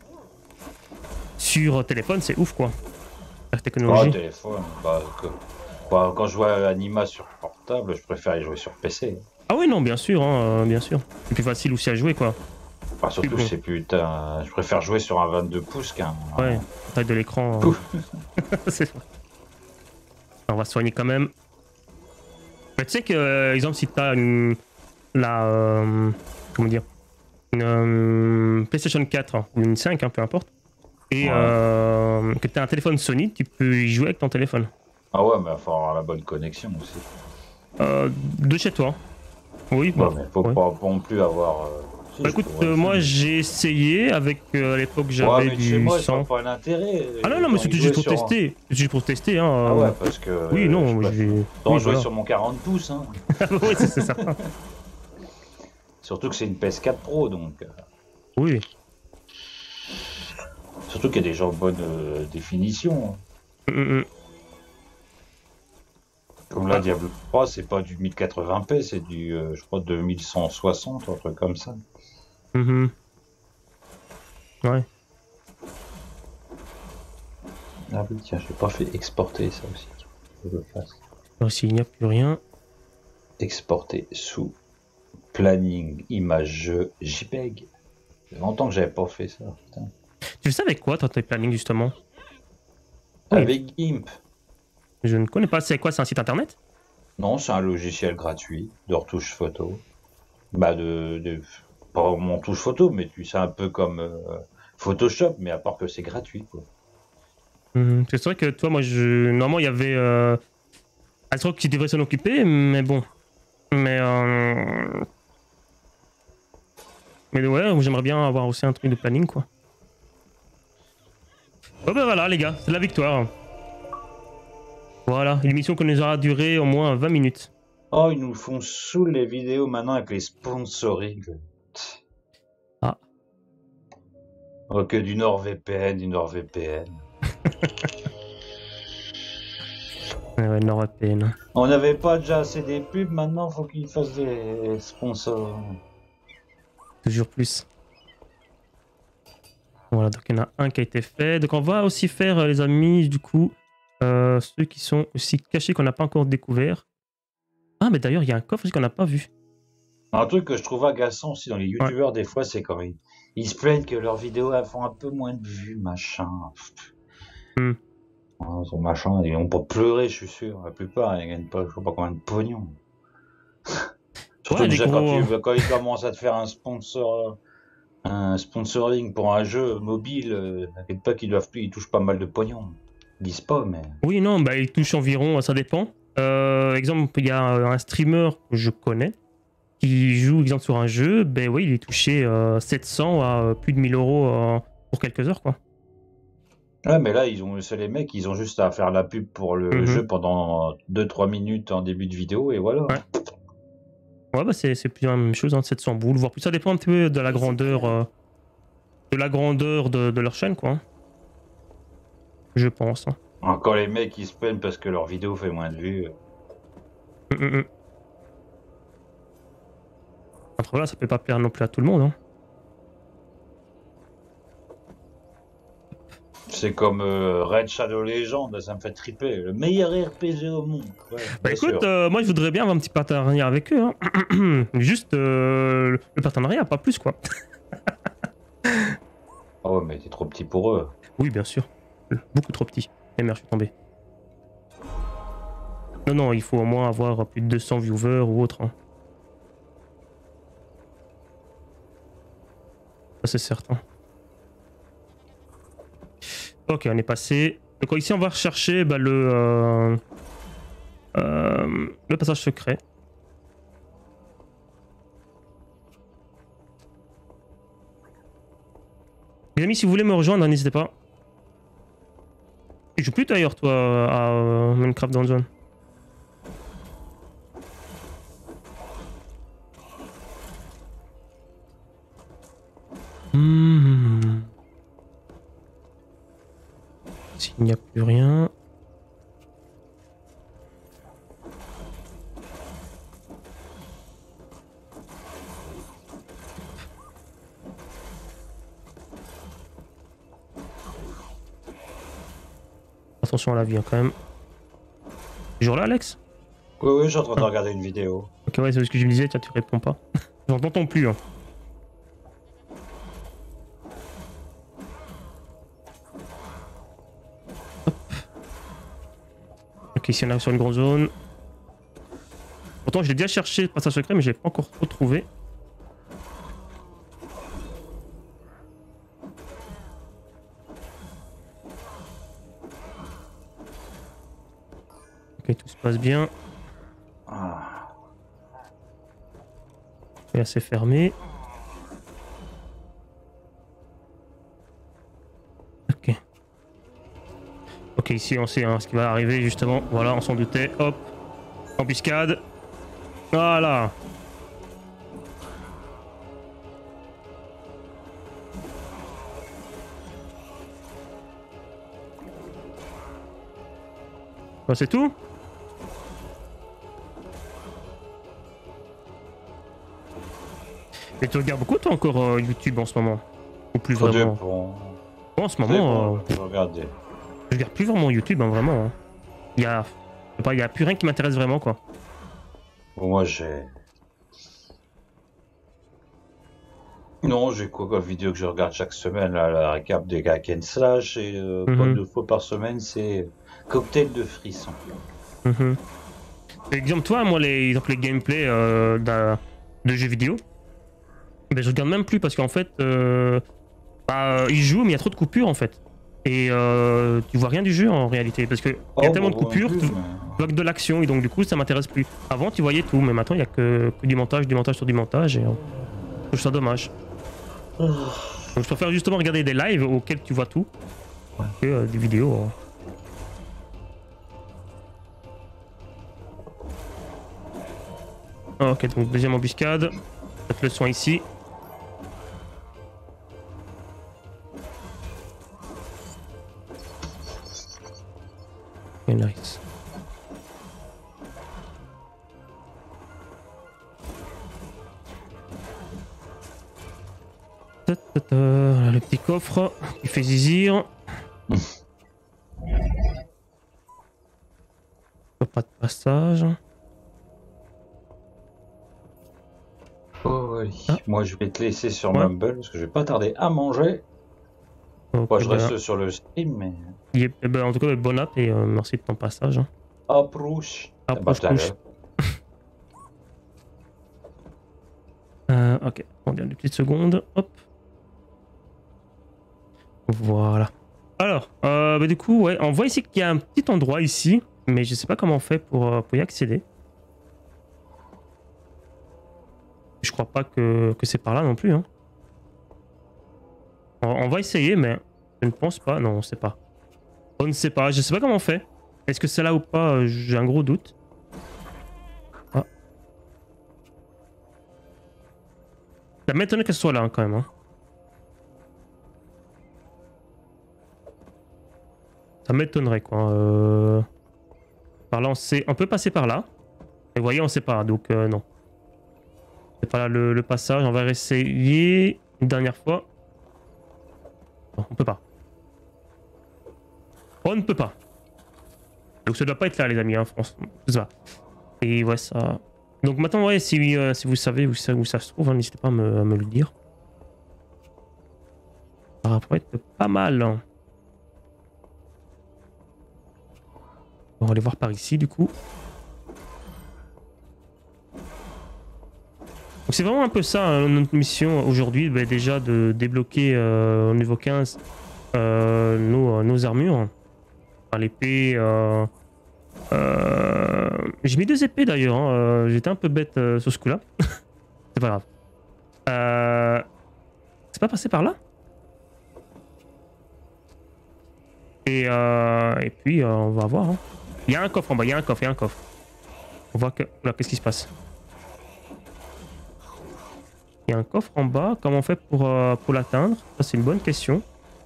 sur téléphone, c'est ouf quoi. La technologie. Oh, téléphone, bah, que... bah, quand je vois Anima sur portable, je préfère y jouer sur P C. Ah oui non bien sûr, hein, euh, bien sûr. C'est plus facile aussi à jouer quoi. Bah, surtout bon. C'est putain, je préfère jouer sur un vingt-deux pouces qu'un. Ouais, la taille de l'écran. Euh... c'est vrai. On va soigner quand même. Mais tu sais que, euh, exemple, si t'as une. La. Euh... Comment dire une euh... PlayStation quatre hein, ou une cinq, hein, peu importe. Et ouais. euh, que tu as un téléphone Sony, tu peux y jouer avec ton téléphone. Ah ouais, mais il faut avoir la bonne connexion aussi. Euh, de chez toi. Oui, ouais, bah, mais faut ouais. pas non plus avoir. Euh... Si, bah, écoute, euh, moi j'ai essayé avec euh, à l'époque j'avais ouais, du chez moi, cent. Pas l'intérêt. Ah non non mais c'était juste pour sur... tester, c'est juste pour tester hein. Ah ouais parce que. Oui non, je j'ai. Tant oui, jouer voilà. Sur mon quarante pouces hein. Oui c'est certain. Surtout que c'est une P S quatre Pro donc. Oui. Surtout qu'il y a des gens de bonne euh, définition. Hein. Mm -hmm. Comme là, Diablo trois, c'est pas du mille quatre-vingts p, c'est du, euh, je crois, deux mille cent soixante, un truc comme ça. Mm -hmm. Ouais. Ah oui, tiens, j'ai pas fait exporter ça aussi. Je le fasse. Alors, s'il n'y a plus rien. Exporter sous planning, image, jeu, JPEG. Ça fait longtemps que j'avais pas fait ça, putain. Tu fais ça avec quoi, toi, tes plannings, justement? Avec GIMP. Je ne connais pas. C'est quoi? C'est un site internet? Non, c'est un logiciel gratuit de retouche photo. Bah, de, de. Pas mon touche photo, mais tu sais, un peu comme euh, Photoshop, mais à part que c'est gratuit, quoi. Mmh, c'est vrai que toi, moi, je. Normalement, il y avait. Euh... Un truc qui devrait s'en occuper, mais bon. Mais. Euh... Mais ouais, j'aimerais bien avoir aussi un truc de planning, quoi. Oh ben voilà les gars, c'est la victoire. Voilà, une émission qui nous aura duré au moins vingt minutes. Oh, ils nous font sous les vidéos maintenant avec les sponsoring. Ah. Oh, que du NordVPN, du NordVPN. Ouais, NordVPN. On n'avait pas déjà assez des pubs, maintenant faut qu'ils fassent des sponsors. Toujours plus. Voilà, donc il y en a un qui a été fait. Donc on va aussi faire, euh, les amis, du coup, euh, ceux qui sont aussi cachés qu'on n'a pas encore découvert. Ah, mais d'ailleurs, il y a un coffre aussi qu'on n'a pas vu. Un truc que je trouve agaçant aussi dans les Ouais. youtubeurs, des fois, c'est quand ils, ils se plaignent que leurs vidéos elles font un peu moins de vues, machin. Hmm. Ah, son machin, ils vont pas pleurer, je suis sûr. La plupart, ils gagnent pas, je sais pas combien de pognon. Surtout Ouais, les déjà quand, gros. tu, quand ils commencent à te faire un sponsor, un sponsoring pour un jeu mobile, euh, t'inquiète pas qu'ils doivent plus, ils touchent pas mal de pognon. Ils disent pas, mais. Oui, non, bah, ils touchent environ, ça dépend. Euh, exemple, il y a un streamer que je connais qui joue, exemple, sur un jeu. Ben oui, il est touché euh, sept cents à euh, plus de mille euros euh, pour quelques heures, quoi. Ouais, mais là, ils ont, c'est les mecs, ils ont juste à faire la pub pour le Mhm. jeu pendant deux trois minutes en début de vidéo et voilà. Ouais. Ouais, bah, c'est c'est plus la même chose, hein, sept cents boules, voire plus. Ça dépend un petit peu de la grandeur, euh, de la grandeur de, de leur chaîne, quoi. Hein. Je pense. Hein. Encore les mecs, ils se plaignent parce que leur vidéo fait moins de vues. Mm, mm, mm. Après, voilà, ça peut pas plaire non plus à tout le monde. Hein. C'est comme euh, Red Shadow Legend, ça me fait triper. Le meilleur R P G au monde. Ouais, Bah bien écoute, sûr. euh, moi je voudrais bien avoir un petit partenariat avec eux. Hein. Juste euh, le partenariat, pas plus, quoi. Oh, mais t'es trop petit pour eux. Oui, bien sûr. Beaucoup trop petit. Et merde, je suis tombé. Non, non, il faut au moins avoir plus de deux cents viewers ou autre. Hein. Ça, c'est certain. Ok, on est passé. Donc ici, on va rechercher bah, le, euh, euh, le passage secret. Les amis, si vous voulez me rejoindre, n'hésitez pas. Tu joues plus d'ailleurs, toi, à euh, Minecraft Dungeon. Hmm. S'il n'y a plus rien. Attention à la vie, hein, quand même. Toujours là, Alex? Oui, oui, je suis en train de regarder une vidéo. Ok, ouais, c'est ce que je me disais, tiens, tu réponds pas. J'en t'entends plus. Hein. Ok, ici on est sur une grande zone. Pourtant, je l'ai déjà cherché le passage secret, mais je l'ai pas encore retrouvé. Ok, tout se passe bien. Ah. Et là, c'est fermé. Ok. Ok, ici, on sait hein, ce qui va arriver, justement. Voilà, on s'en doutait. Hop. Embuscade. Voilà. Bah, c'est tout. Mais tu regardes beaucoup, toi, encore euh, YouTube en ce moment? Ou plus Trop vraiment? bon. Bon, en ce C'est moment, bon, euh, je vais regarder. je regarde plus vraiment YouTube, hein, vraiment. Hein. Il y a... je sais pas, il y a plus rien qui m'intéresse vraiment, quoi. Bon, moi, j'ai. Non, j'ai quoi comme vidéo que je regarde chaque semaine, là, la récap des Hack and Slash, et euh, Mhm. pas deux fois par semaine, c'est Cocktail de frisson. Mhm. Exemple, toi, moi, les, exemple, les gameplays euh, d'un- de jeux vidéo, ben, je regarde même plus parce qu'en fait, euh, bah, ils jouent, mais il y a trop de coupures en fait. Et euh, tu vois rien du jeu en réalité parce qu'il y a Oh, tellement bah, de moi non coupures, plus, tu mais- vois que de l'action et donc du coup, ça m'intéresse plus. Avant, tu voyais tout, mais maintenant, il y a que, que du montage, du montage sur du montage et euh, je trouve ça dommage. Donc, je préfère justement regarder des lives auxquels tu vois tout que euh, des vidéos. Hein. Ah, ok, donc deuxième embuscade. Faites le soin ici. Ok, nice. Le petit coffre qui fait zizir. Pas de passage. Oh oui. Ah. Moi je vais te laisser sur Ouais. Mumble parce que je vais pas tarder à manger. Donc, Moi je ben, reste sur le stream mais. il est- eh ben, en tout cas, bon app et euh, merci de ton passage. hein. Approche. Ah, Ah bah, proche, tout à proche. l'heure. Euh, ok, on dit une petite seconde. Hop. Voilà. Alors, euh, bah, du coup, ouais, on voit ici qu'il y a un petit endroit ici, mais je sais pas comment on fait pour, euh, pour y accéder. Je crois pas que, que c'est par là non plus. Hein. On, on va essayer, mais je ne pense pas. Non, on sait pas. On ne sait pas. Je sais pas comment on fait. Est-ce que c'est là ou pas? euh, J'ai un gros doute. Ah. Ça m'étonnerait que ce soit là hein, quand même. Hein. Ça m'étonnerait quoi. Euh... Par là, on sait. On peut passer par là. Et vous voyez, on sait pas. Donc euh, non. C'est pas là le, le passage. On va réessayer une dernière fois. Non, on peut pas. On ne peut pas. Donc ça doit pas être là, les amis. Hein, France. Ça. Et ouais, ça. Donc maintenant, ouais, si, euh, si vous savez où ça, où ça se trouve, hein, n'hésitez pas à me, à me le dire. Ça pourrait être pas mal. Hein. On va aller voir par ici, du coup. Donc c'est vraiment un peu ça, hein, notre mission aujourd'hui, bah, déjà de débloquer euh, au niveau quinze euh, nos, nos armures. Enfin, l'épée... Euh, euh, J'ai mis deux épées d'ailleurs, hein, euh, j'étais un peu bête euh, sur ce coup-là. C'est pas grave. Euh... C'est pas passé par là? Et, euh, et puis euh, on va voir. Hein. Il y a un coffre en bas, il y a un coffre, il y a un coffre. On voit que... Là, qu'est-ce qui se passe? Il y a un coffre en bas. Comment on fait pour, euh, pour l'atteindre? Ça, c'est une bonne question.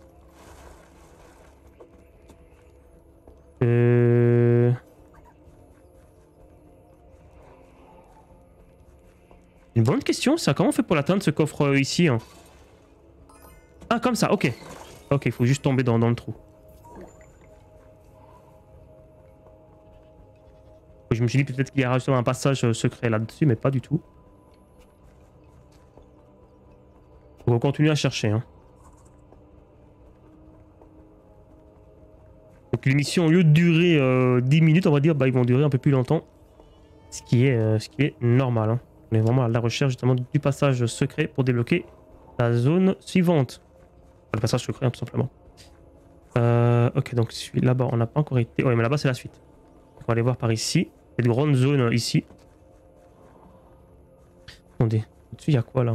Euh... Une bonne question, ça. Comment on fait pour l'atteindre, ce coffre euh, ici hein? Ah, comme ça, ok. Ok, il faut juste tomber dans, dans le trou. Je me suis dit peut-être qu'il y a justement un passage euh, secret là-dessus, mais pas du tout. On va continuer à chercher. Hein. Donc l'émission, au lieu de durer euh, dix minutes, on va dire, bah, ils vont durer un peu plus longtemps. Ce qui est, euh, ce qui est normal. Hein. On est vraiment à la recherche justement du passage secret pour débloquer la zone suivante. Enfin, le passage secret, hein, tout simplement. Euh, ok, donc celui là-bas, on n'a pas encore été... Ouais, mais là-bas, c'est la suite. On va aller voir par ici. Cette grande zone euh, ici. Attendez, au-dessus, il y a quoi là?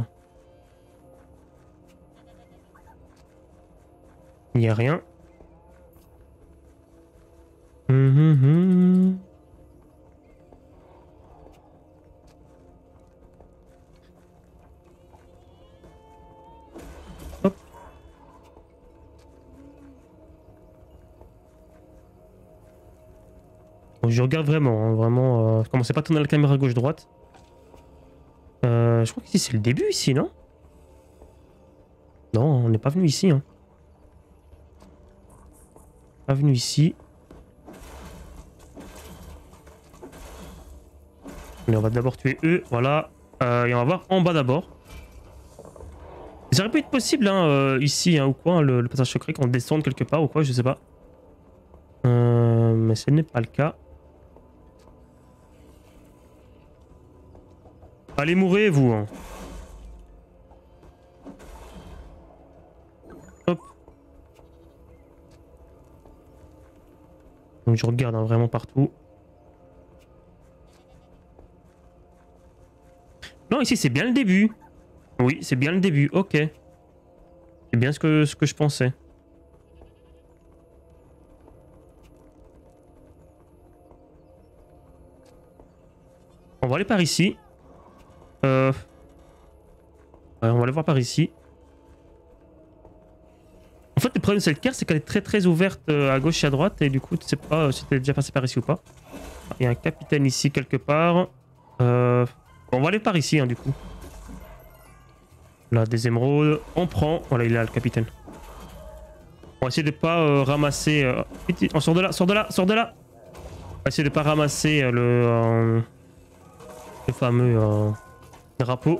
Il n'y a rien. Hum, hum, hum. Hop. Bon, je regarde vraiment, hein, vraiment. Euh, commencez pas à tourner la caméra gauche-droite. Euh, je crois qu'ici c'est le début ici, non? Non, on n'est pas venu ici. Hein. Pas venu ici. Mais on va d'abord tuer eux, voilà. Euh, et on va voir en bas d'abord. Ça aurait pu être possible, hein, euh, ici, hein, ou quoi, hein, le, le passage secret, qu'on descende quelque part ou quoi, je sais pas. Euh, mais ce n'est pas le cas. Allez, mourrez, vous. Hein. Hop. Donc je regarde hein, vraiment partout. Non, ici c'est bien le début. Oui, c'est bien le début, ok. C'est bien ce que, ce que je pensais. On va aller par ici. Euh... Ouais, on va aller voir par ici. En fait, le problème de cette carte, c'est qu'elle est très très ouverte à gauche et à droite. Et du coup, tu sais pas si t'es déjà passé par ici ou pas. Il y a un capitaine ici quelque part. Euh... Bon, on va aller par ici, hein, du coup. Là, des émeraudes. On prend. Voilà, il est là, le capitaine. On va essayer de pas euh, ramasser... Euh... On sort de là, sort de là, sort de là. On va essayer de pas ramasser euh, le... Euh... le fameux euh... drapeau.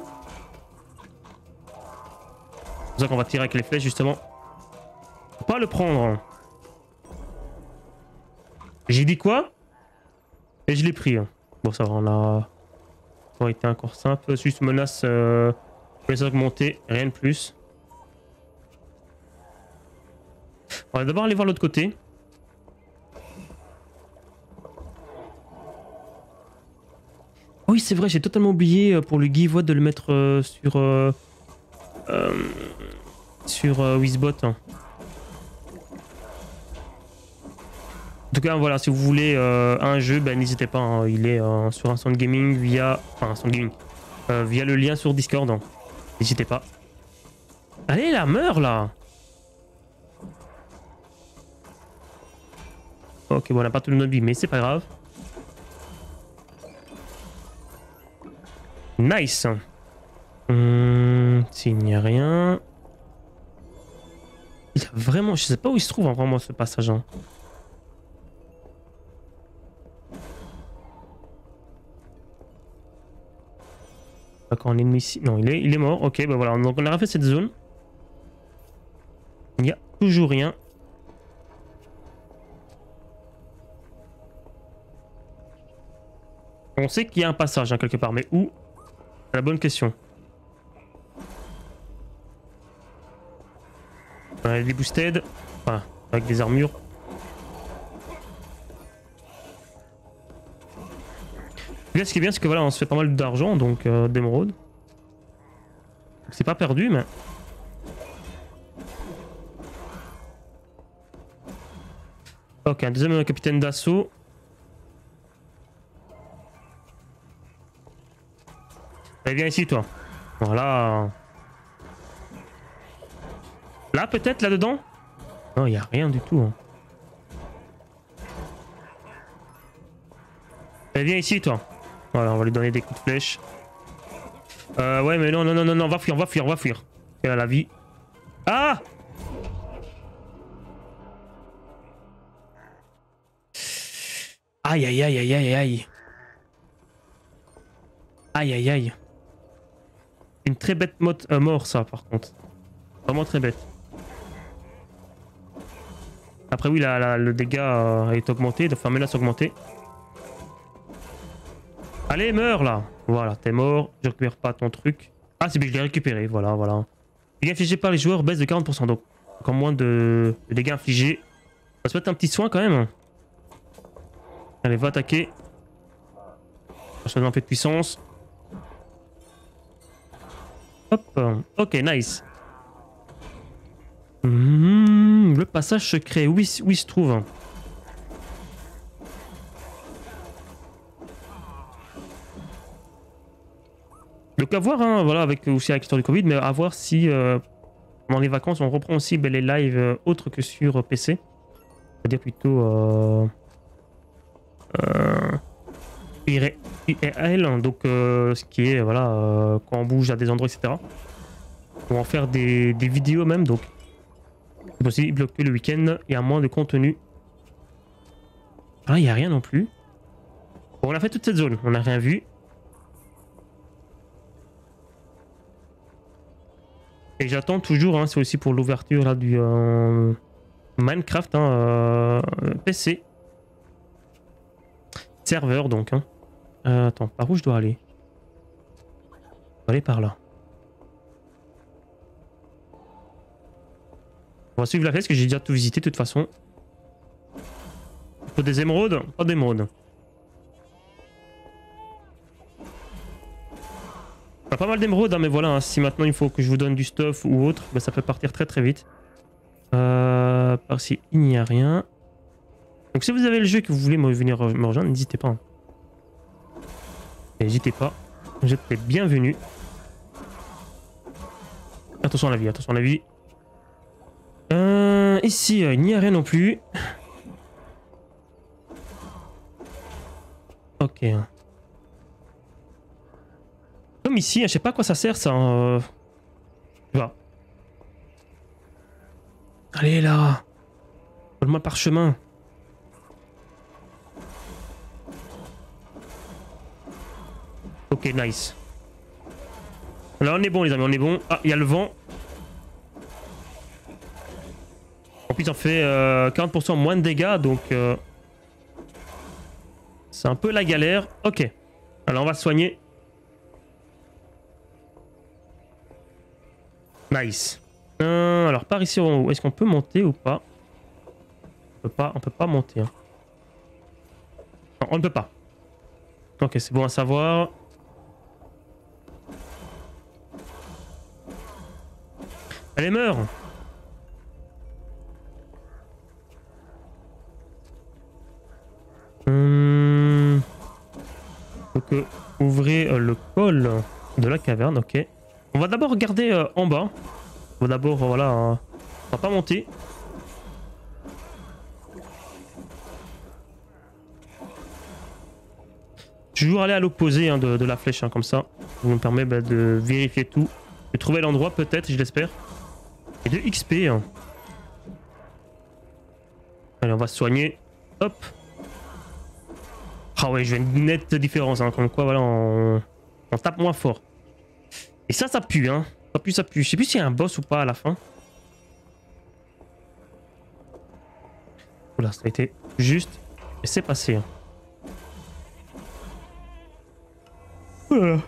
C'est pour ça qu'on va tirer avec les flèches, justement. Faut pas le prendre. J'ai dit quoi? Et je l'ai pris. Bon, ça va, on a... Ça aurait été encore simple. Juste menace... Euh... les augmenter, rien de plus. On va d'abord aller voir l'autre côté. Oh oui, c'est vrai, j'ai totalement oublié pour le giveaway de le mettre euh, sur euh, euh, sur euh, Wizbot. En tout cas, voilà, si vous voulez euh, un jeu, ben, n'hésitez pas. Hein, il est euh, sur un Sound Gaming via, enfin un Sound Gaming, euh, via le lien sur Discord. Hein. N'hésitez pas. Allez, là, meurs là. Ok, bon, on n'a pas tout le notre vie, mais c'est pas grave. Nice. Hum, S'il n'y a rien... Il y a vraiment... Je sais pas où il se trouve hein, vraiment ce passage. Hein. D'accord, un ennemi ici. Non, il est, il est mort. Ok, ben voilà. Donc on a refait cette zone. Il n'y a toujours rien. On sait qu'il y a un passage hein, quelque part, mais où? C'est la bonne question. On a des boosted. Enfin, avec des armures. Là, ce qui est bien, c'est que voilà, on se fait pas mal d'argent, donc euh, d'émeraude. C'est pas perdu, mais... Ok, un deuxième capitaine d'assaut. Allez, viens ici, toi. Voilà. Là, peut-être, là-dedans? Non, il n'y a rien du tout. Hein. Allez, viens ici, toi. Voilà, on va lui donner des coups de flèche. Euh, ouais, mais non, non, non, non, non, on va fuir, on va fuir, on va fuir. Elle a la vie. Ah! Aïe, aïe, aïe, aïe, aïe, aïe. Aïe, aïe, aïe. Une très bête euh, mort, ça, par contre. Vraiment très bête. Après, oui, la, la, le dégât euh, est augmenté, enfin, menace augmentée. Allez, meurs, là. Voilà, t'es mort. Je récupère pas ton truc. Ah, c'est bien, je l'ai récupéré. Voilà, voilà. Dégâts infligés par les joueurs baisse de quarante pour cent. Donc, encore moins de, de dégâts infligés. On va se mettre un petit soin, quand même. Allez, va attaquer. On se donne un peu de puissance. Hop. Ok, nice. Mmh, le passage secret. Où il, où il se trouve? Donc à voir, hein, voilà, avec aussi avec l'histoire du Covid, mais à voir si euh, pendant les vacances on reprend aussi ben, les lives euh, autres que sur P C. C'est-à-dire plutôt euh, euh, I R L, donc euh, ce qui est voilà euh, quand on bouge à des endroits, et cetera. On va en faire des, des vidéos même, donc c'est possible que le week-end il y a moins de contenu. Ah, il n'y a rien non plus. Bon, on a fait toute cette zone, on n'a rien vu. Et j'attends toujours, hein, c'est aussi pour l'ouverture là du euh, Minecraft hein, euh, P C. Serveur donc. Hein. Euh, attends, par où je dois aller? Je dois aller par là. On va suivre la flèche parce que j'ai déjà tout visité de toute façon. Il faut des émeraudes? Pas d'émeraudes. On a pas mal d'émeraudes, hein, mais voilà, hein, si maintenant il faut que je vous donne du stuff ou autre, bah, ça peut partir très très vite. Euh, par-ci, il n'y a rien. Donc si vous avez le jeu et que vous voulez me venir me rejoindre, n'hésitez pas. Hein. N'hésitez pas, vous êtes les bienvenus. Attention à la vie, attention à la vie. Euh, ici, euh, il n'y a rien non plus. Ok. Comme ici, je sais pas à quoi ça sert ça. Euh... Va. Allez là. Donne-moi le parchemin. Ok, nice. Là, on est bon, les amis, on est bon. Ah, il y a le vent. En plus, on fait euh, quarante pour cent moins de dégâts, donc... Euh, c'est un peu la galère. Ok. Alors, on va se soigner. Nice. Euh, alors, par ici, en haut, est-ce qu'on peut monter ou pas? On peut pas, on peut pas monter. Hein. Non, on ne peut pas. Ok, c'est bon à savoir. Allez, meurs! Hum... Donc, euh, ouvrez euh, le col de la caverne, ok. On va d'abord regarder euh, en bas. On va d'abord, euh, voilà, euh, on va pas monter. Toujours aller à l'opposé hein, de, de la flèche, hein, comme ça. Ça nous permet bah, de vérifier tout. De trouver l'endroit peut-être, je l'espère. Et de X P. Hein. Allez, on va se soigner. Hop. Ah ouais, je vois une nette différence. Hein, comme quoi, voilà, on... on tape moins fort. Et ça, ça pue. Hein. Ça pue, ça pue. Je sais plus s'il y a un boss ou pas à la fin. Oula, ça a été juste. Et c'est passé. Hein. Voilà.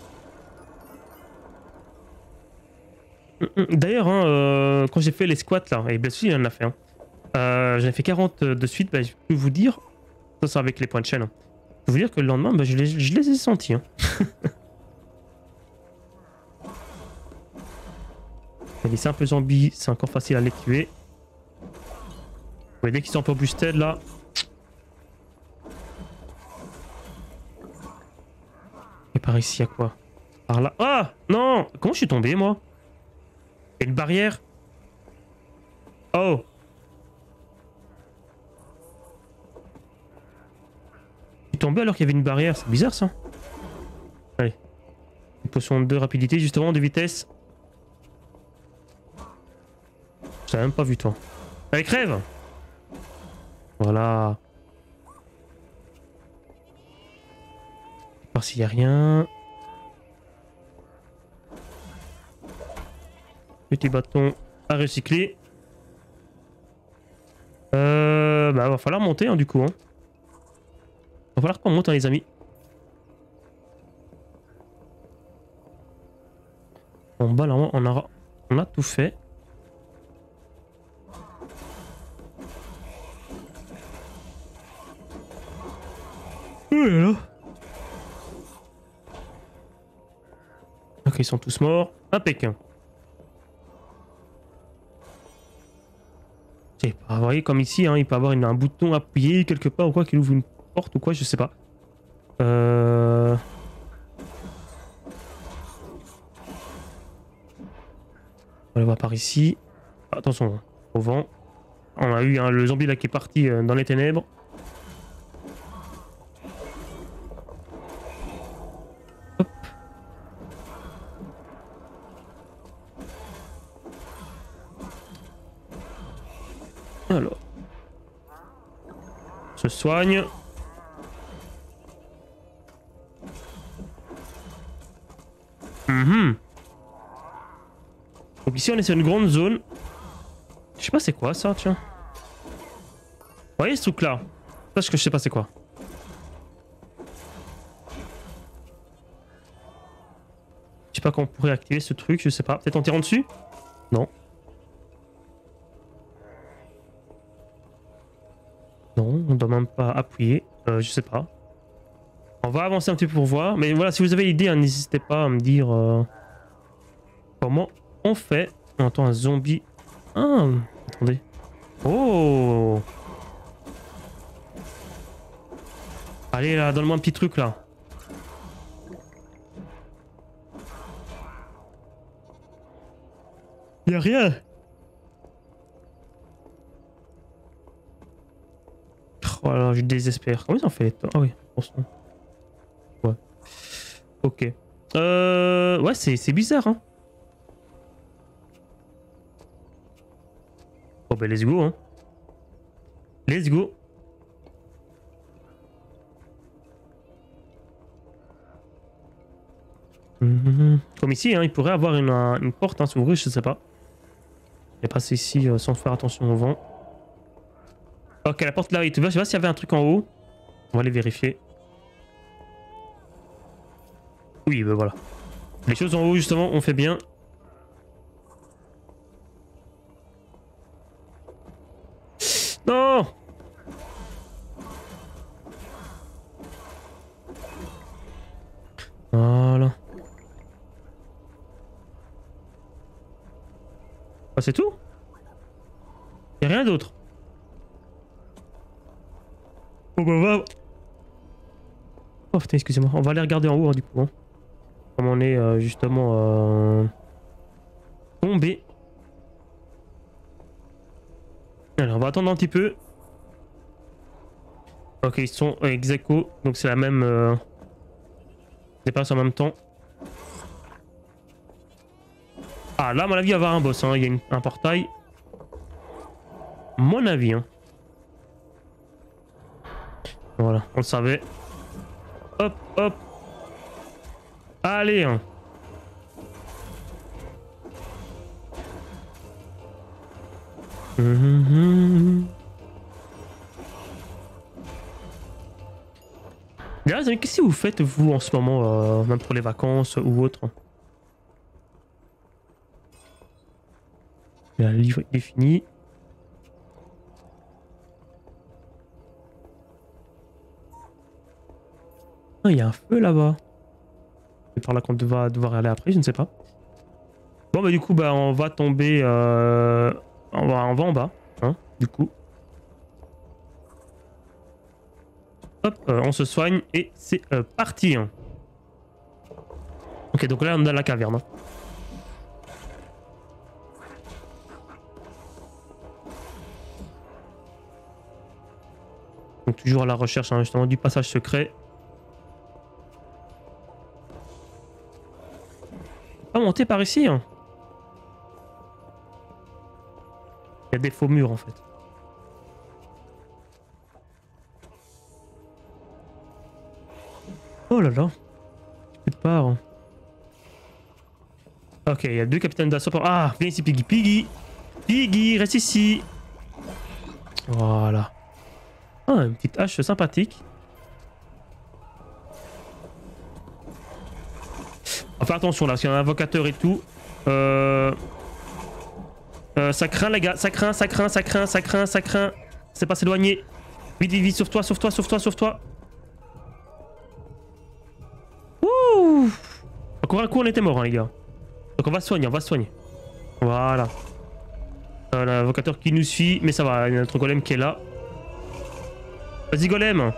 D'ailleurs, hein, euh, quand j'ai fait les squats là, et bien sûr il en a fait, hein, euh, j'en ai fait quarante de suite, bah, je peux vous dire, ça c'est avec les points de chaîne, hein, je peux vous dire que le lendemain, bah, je, les, je les ai sentis. Hein. C'est un peu zombie, c'est encore facile à les tuer. Ouais, dès qu'ils sont un peu boosted là. Et par ici, il y a quoi? Par là. Ah non! Comment je suis tombé moi? Il y a une barrière. Oh! Je suis tombé alors qu'il y avait une barrière, c'est bizarre ça. Allez. Une potion de rapidité justement, de vitesse. Je t'avais même pas vu toi. Allez, crève! Voilà. Voir s'il y a rien. Petit bâton à recycler. Euh, bah va falloir monter hein, du coup. Hein. Va falloir qu'on monte hein, les amis. En bas là on a, on a tout fait. Oh là là. Ok, ils sont tous morts. Impeccable. Vous voyez, comme ici, hein, il peut avoir une, un bouton appuyé quelque part ou quoi qui ouvre une porte ou quoi, je sais pas. Euh... On va le voir par ici. Attention, au vent. On a eu hein, le zombie là qui est parti euh, dans les ténèbres. Hop. Alors. Se soigne. Mm-hmm. Donc ici on est sur une grande zone. Je sais pas c'est quoi ça, tiens. Vous voyez ce truc là? Sache que je sais pas c'est quoi. Je sais pas comment on pourrait activer ce truc, je sais pas. Peut-être en tirant dessus? Non. Non, on doit même pas appuyer. Euh, je sais pas. On va avancer un petit peu pour voir. Mais voilà, si vous avez l'idée, hein, n'hésitez pas à me dire euh, comment on fait. On entend un zombie. Ah, attendez. Oh! Allez là, donne-moi un petit truc là. Y'a rien. Oh là là, je désespère. Comment ils ont fait les temps? Ah oui, bon sang. Ouais. Ok. Euh... Ouais, c'est bizarre, hein. Bon ben let's go hein. Let's go. Mmh. Comme ici, hein, il pourrait avoir une, une porte hein, s'ouvrir, je sais pas. Il est passé ici euh, sans faire attention au vent. Ok, la porte là est ouverte. Je sais pas s'il y avait un truc en haut. On va aller vérifier. Oui, ben voilà. Les choses en haut, justement, on fait bien. Non! Voilà. Ah, c'est tout? Y'a rien d'autre. Oh bah va. Oh putain, excusez-moi. On va aller regarder en haut hein, du coup. Hein. Comme on est euh, justement euh... tombé. Alors on va attendre un petit peu. Ok, ils sont ex aequo, donc c'est la même... Euh... C'est pas en même temps. Ah là à mon avis il va y avoir un boss, hein. Il y a une... un portail. Mon avis. Hein. Voilà, on le savait. Hop, hop. Allez. Hein. Mmh. D'ailleurs, qu'est-ce que vous faites vous en ce moment, euh, même pour les vacances ou autre? Le livre est fini. Ah, il y a un feu là-bas. C'est par là qu'on va devoir aller après, je ne sais pas. Bon bah du coup bah on va tomber, euh... on, va, on va en bas, hein, du coup. Hop, euh, on se soigne et c'est euh, parti. Hein. Ok, donc là on est dans la caverne. Hein. Donc toujours à la recherche hein, justement du passage secret. Pas monter par ici. Hein. Il y a des faux murs en fait. Oh là là. Plus de part. Hein. Ok, il y a deux capitaines d'assaut. Ah, viens ici Piggy. Piggy. Piggy, reste ici. Voilà. Ah, une petite hache sympathique. On va faire attention là, parce qu'il y a un invocateur et tout. Euh... Euh, ça craint les gars, ça craint, ça craint, ça craint, ça craint, ça craint. C'est pas s'éloigner. Vite, vite, vite, sauve-toi, sauve-toi, sauve-toi, sauve-toi. Ouh. Encore un coup, on était mort, hein, les gars. Donc on va se soigner, on va se soigner. Voilà. Euh, L'invocateur qui nous suit, mais ça va, il y a notre golem qui est là. Vas-y, golem.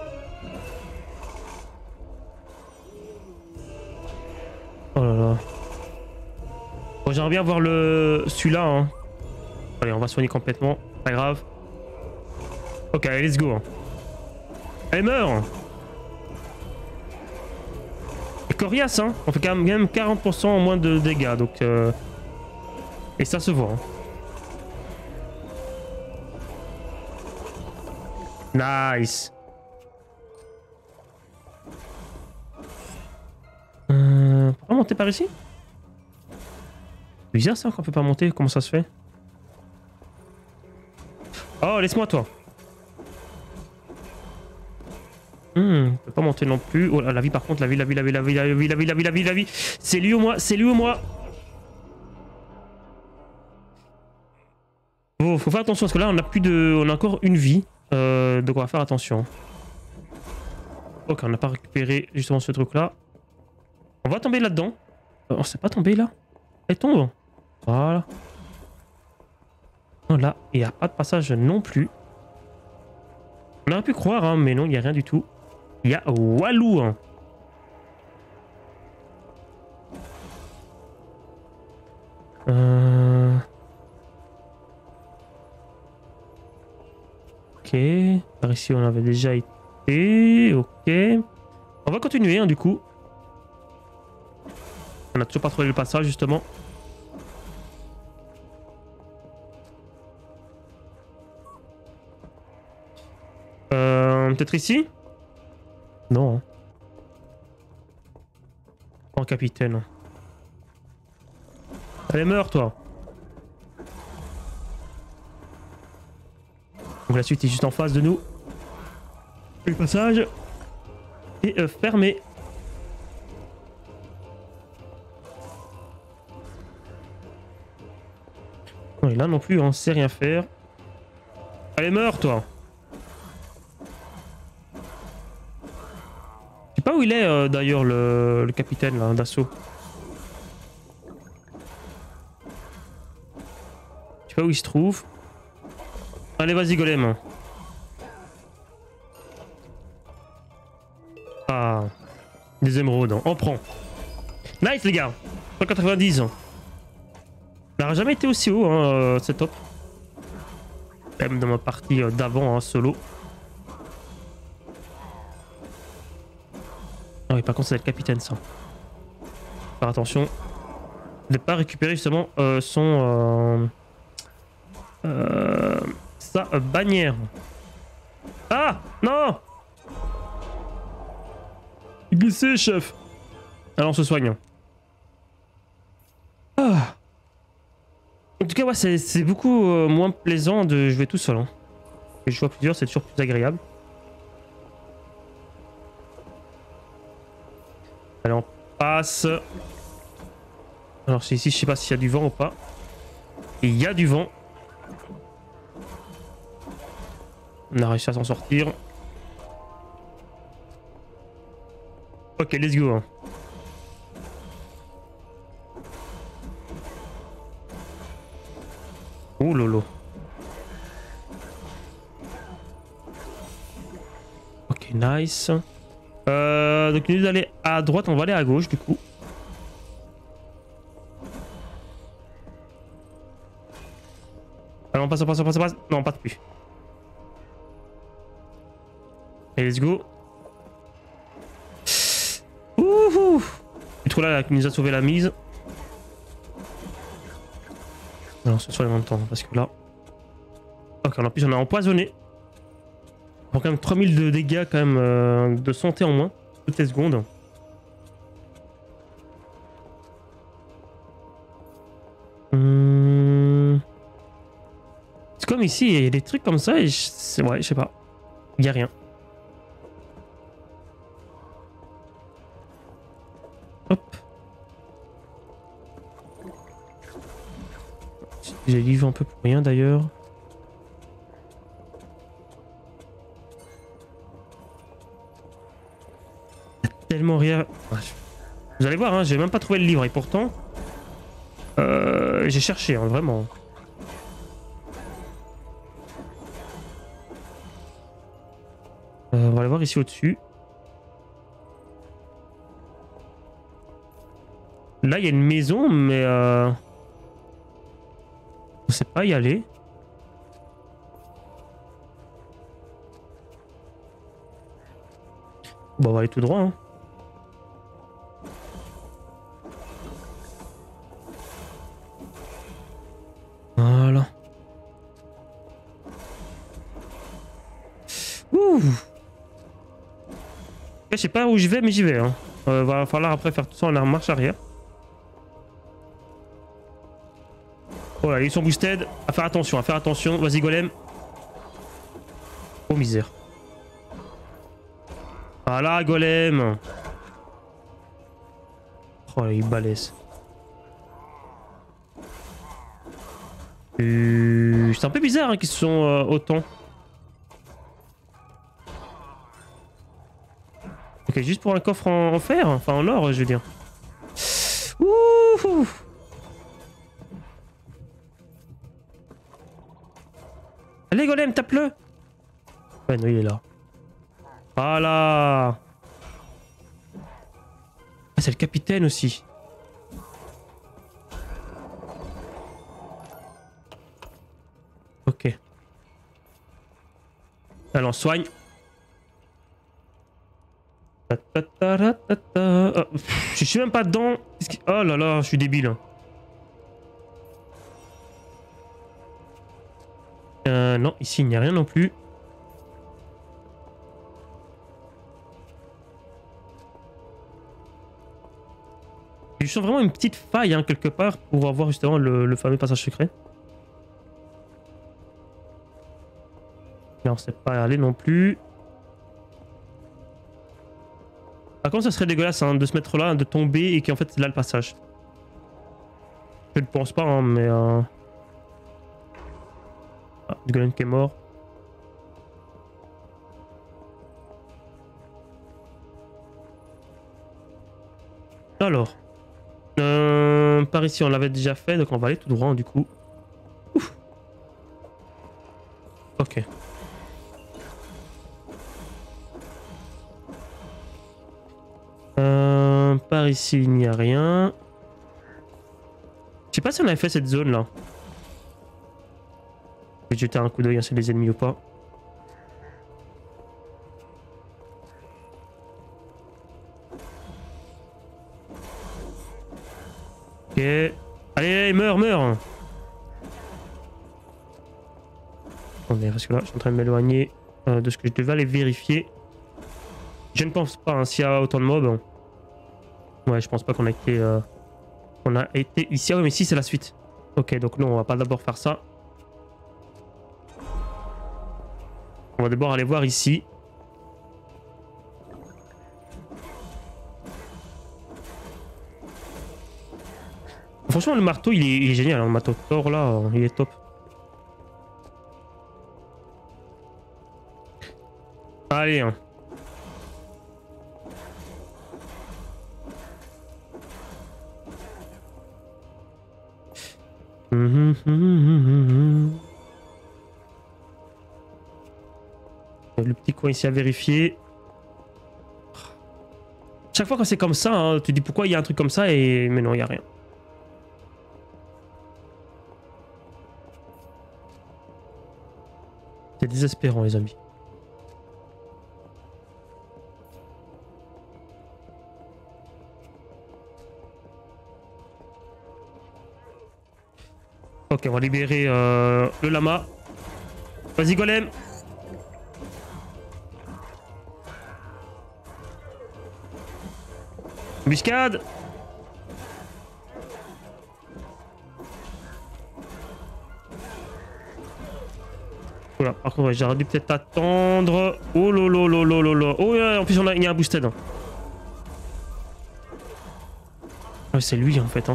Oh là là. Bon, j'aimerais bien voir le celui-là. Hein. Allez, on va soigner complètement. Pas grave. Ok, allez, let's go. Allez, meurs. Et coriace, hein. On fait quand même quarante pour cent en moins de dégâts, donc... Euh... Et ça se voit. Hein. Nice. Euh... On peut pas monter par ici? C'est bizarre ça qu'on peut pas monter, comment ça se fait? Oh, laisse-moi toi. Hmm, on peut pas monter non plus. Oh la vie par contre, la vie, la vie, la vie, la vie, la vie, la vie, la vie, la vie, la vie. C'est lui ou moi, c'est lui ou moi. Bon, faut faire attention parce que là on a plus de, on a encore une vie, euh, donc on va faire attention. Ok, on n'a pas récupéré justement ce truc là. On va tomber là-dedans. Euh, on s'est pas tombé là. Elle tombe. Voilà. Là, il n'y a pas de passage non plus. On aurait pu croire, hein, mais non, il n'y a rien du tout. Il y a Walou. Hein. Euh... Ok. Par ici, on avait déjà été. Ok. On va continuer, hein, du coup. On n'a toujours pas trouvé le passage, justement. Euh, Peut-être ici? Non. Hein. Oh, capitaine. Allez, meurs, toi. Donc la suite est juste en face de nous. Le passage est euh, fermé. Non, et là non plus, on sait rien faire. Allez, meurs, toi. Je sais pas où il est euh, d'ailleurs le, le capitaine là d'assaut. Je sais pas où il se trouve. Allez, vas-y, golem. Ah, des émeraudes, on prend. Nice, les gars. cent quatre-vingt-dix. Il n'aura jamais été aussi haut, hein, euh, c'est top. Même dans ma partie euh, d'avant, hein, solo. Ah oui, par contre, c'est le capitaine, ça. Faire attention de ne pas récupérer justement euh, son... Euh, euh, sa euh, bannière. Ah non. Glissé, chef. Alors on se soigne. Ah. En tout cas, ouais, c'est beaucoup euh, moins plaisant de jouer tout seul. Hein. Et je vois plusieurs, c'est toujours plus agréable. Allez, on passe. Alors ici, je sais pas s'il y a du vent ou pas. Il y a du vent. On a réussi à s'en sortir. Ok, let's go. Hein. Oh lolo. Ok, nice. Euh, donc, au lieu d'aller à droite, on va aller à gauche du coup. Allez, on passe, on passe, on passe, on passe. Non, on passe plus. Et let's go. Ouhou. Le trou là, là qui nous a sauvé la mise. Alors, ce soit en même temps, parce que là. Ok, en plus, on a empoisonné. Pour quand même trois mille de dégâts, quand même, euh, de santé en moins. Toutes les secondes. Hum... C'est comme ici, il y a des trucs comme ça et je... ouais, je sais pas. Il y a rien. Hop. J'ai livré un peu pour rien d'ailleurs. Tellement rien. Vous allez voir, hein, j'ai même pas trouvé le livre et pourtant euh, j'ai cherché, hein, vraiment. Euh, on va aller voir ici au-dessus. Là, il y a une maison, mais euh... on sait pas y aller. Bon, on va aller tout droit. Hein. Voilà. Ouh. Je sais pas où je vais, mais j'y vais. Hein. Euh, va falloir après faire tout ça en marche arrière. Voilà, ils sont boosted. À faire attention, à faire attention. Vas-y, golem. Oh misère. Voilà, golem. Oh, il balèze. Euh, c'est un peu bizarre hein, qu'ils sont euh, autant. Ok, juste pour un coffre en, en fer, enfin en or, je veux dire. Ouh. Allez, golem, tape-le. Ouais, non, il est là. Voilà. Ah, c'est le capitaine aussi. Ok. Allez, on soigne. Ta -ta -ta -ta -ta. Oh, pff, je suis même pas dedans. Oh là là, je suis débile. Euh, non, ici il n'y a rien non plus. Je sens vraiment une petite faille hein, quelque part pour avoir justement le, le fameux passage secret. Là on sait pas aller non plus. Par contre ça serait dégueulasse hein, de se mettre là, de tomber et qu'en fait c'est là le passage. Je ne pense pas hein, mais... Euh... Ah, du golem qui est mort. Alors, euh, par ici on l'avait déjà fait, donc on va aller tout droit du coup. Ouf. Ok. Euh, par ici il n'y a rien. Je sais pas si on avait fait cette zone là. Je vais jeter un coup d'œil hein, sur les ennemis ou pas. Ok. Allez, allez, meurs, meurs. Attendez, parce que là, je suis en train de m'éloigner euh, de ce que je devais aller vérifier. Je ne pense pas, hein, s'il y a autant de mobs. Ouais, je pense pas qu'on a été... Euh, on a été ici. Ah ouais, mais si, c'est la suite. Ok, donc non, on va pas d'abord faire ça. On va d'abord aller voir ici. Franchement, le marteau, il est, il est génial. Hein. Le marteau Thor, là, il est top. Allez, hein. Mmh, mmh, mmh, mmh. Le petit coin ici à vérifier. Chaque fois quand c'est comme ça, hein, tu te dis pourquoi il y a un truc comme ça et... Mais non, il n'y a rien. C'est désespérant les amis. Ok, on va libérer euh, le lama. Vas-y golem. Embuscade. Voilà, par contre ouais, j'aurais dû peut-être attendre. Oh lolo lolo lolo. Oh ouais, en plus on a, il y a un boosted. Ouais, c'est lui en fait. Hein.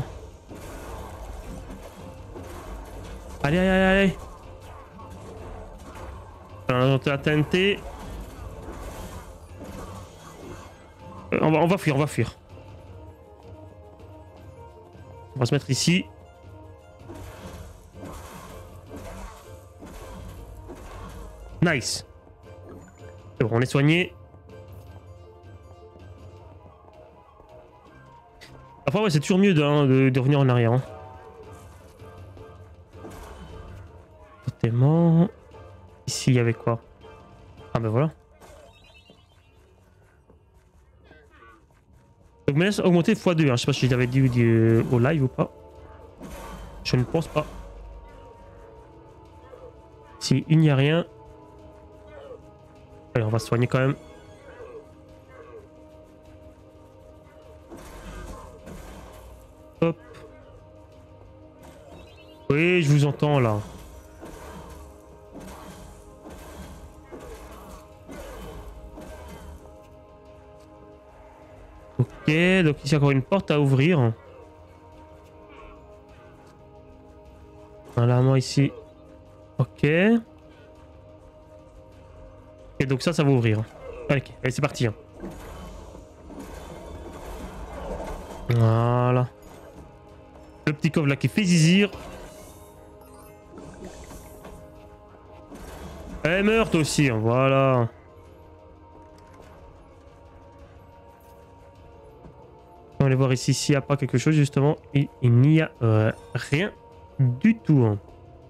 Allez, allez, allez, allez. On la T N T. Euh, on, va, on va fuir, on va fuir. On va se mettre ici. Nice. C'est bon, on est soigné. Après, ouais, c'est toujours mieux de, hein, de, de revenir en arrière. Hein. Totalement. Ici, il y avait quoi? Ah ben voilà. Donc, menace augmentée fois deux. Hein. Je sais pas si je l'avais dit, dit euh, au live ou pas. Je ne pense pas. Si il n'y a rien. Allez, on va se soigner quand même. Hop. Oui, je vous entends là. Ok, donc ici encore une porte à ouvrir. Voilà, moi ici. Ok. Et donc ça, ça va ouvrir. Allez, allez c'est parti. Voilà. Le petit coffre là qui fait zizir. Elle meurt aussi, hein, voilà. On va aller voir ici s'il n'y a pas quelque chose justement. Et il n'y a euh, rien du tout. Hein.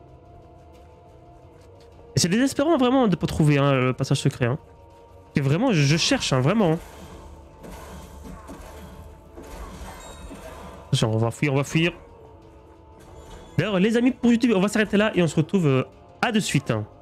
Et c'est désespérant vraiment de ne pas trouver hein, le passage secret. Hein. Et vraiment, je, je cherche, hein, vraiment. Hein. Attention, on va fuir, on va fuir. D'ailleurs, les amis, pour YouTube, on va s'arrêter là et on se retrouve euh, à de suite. Hein.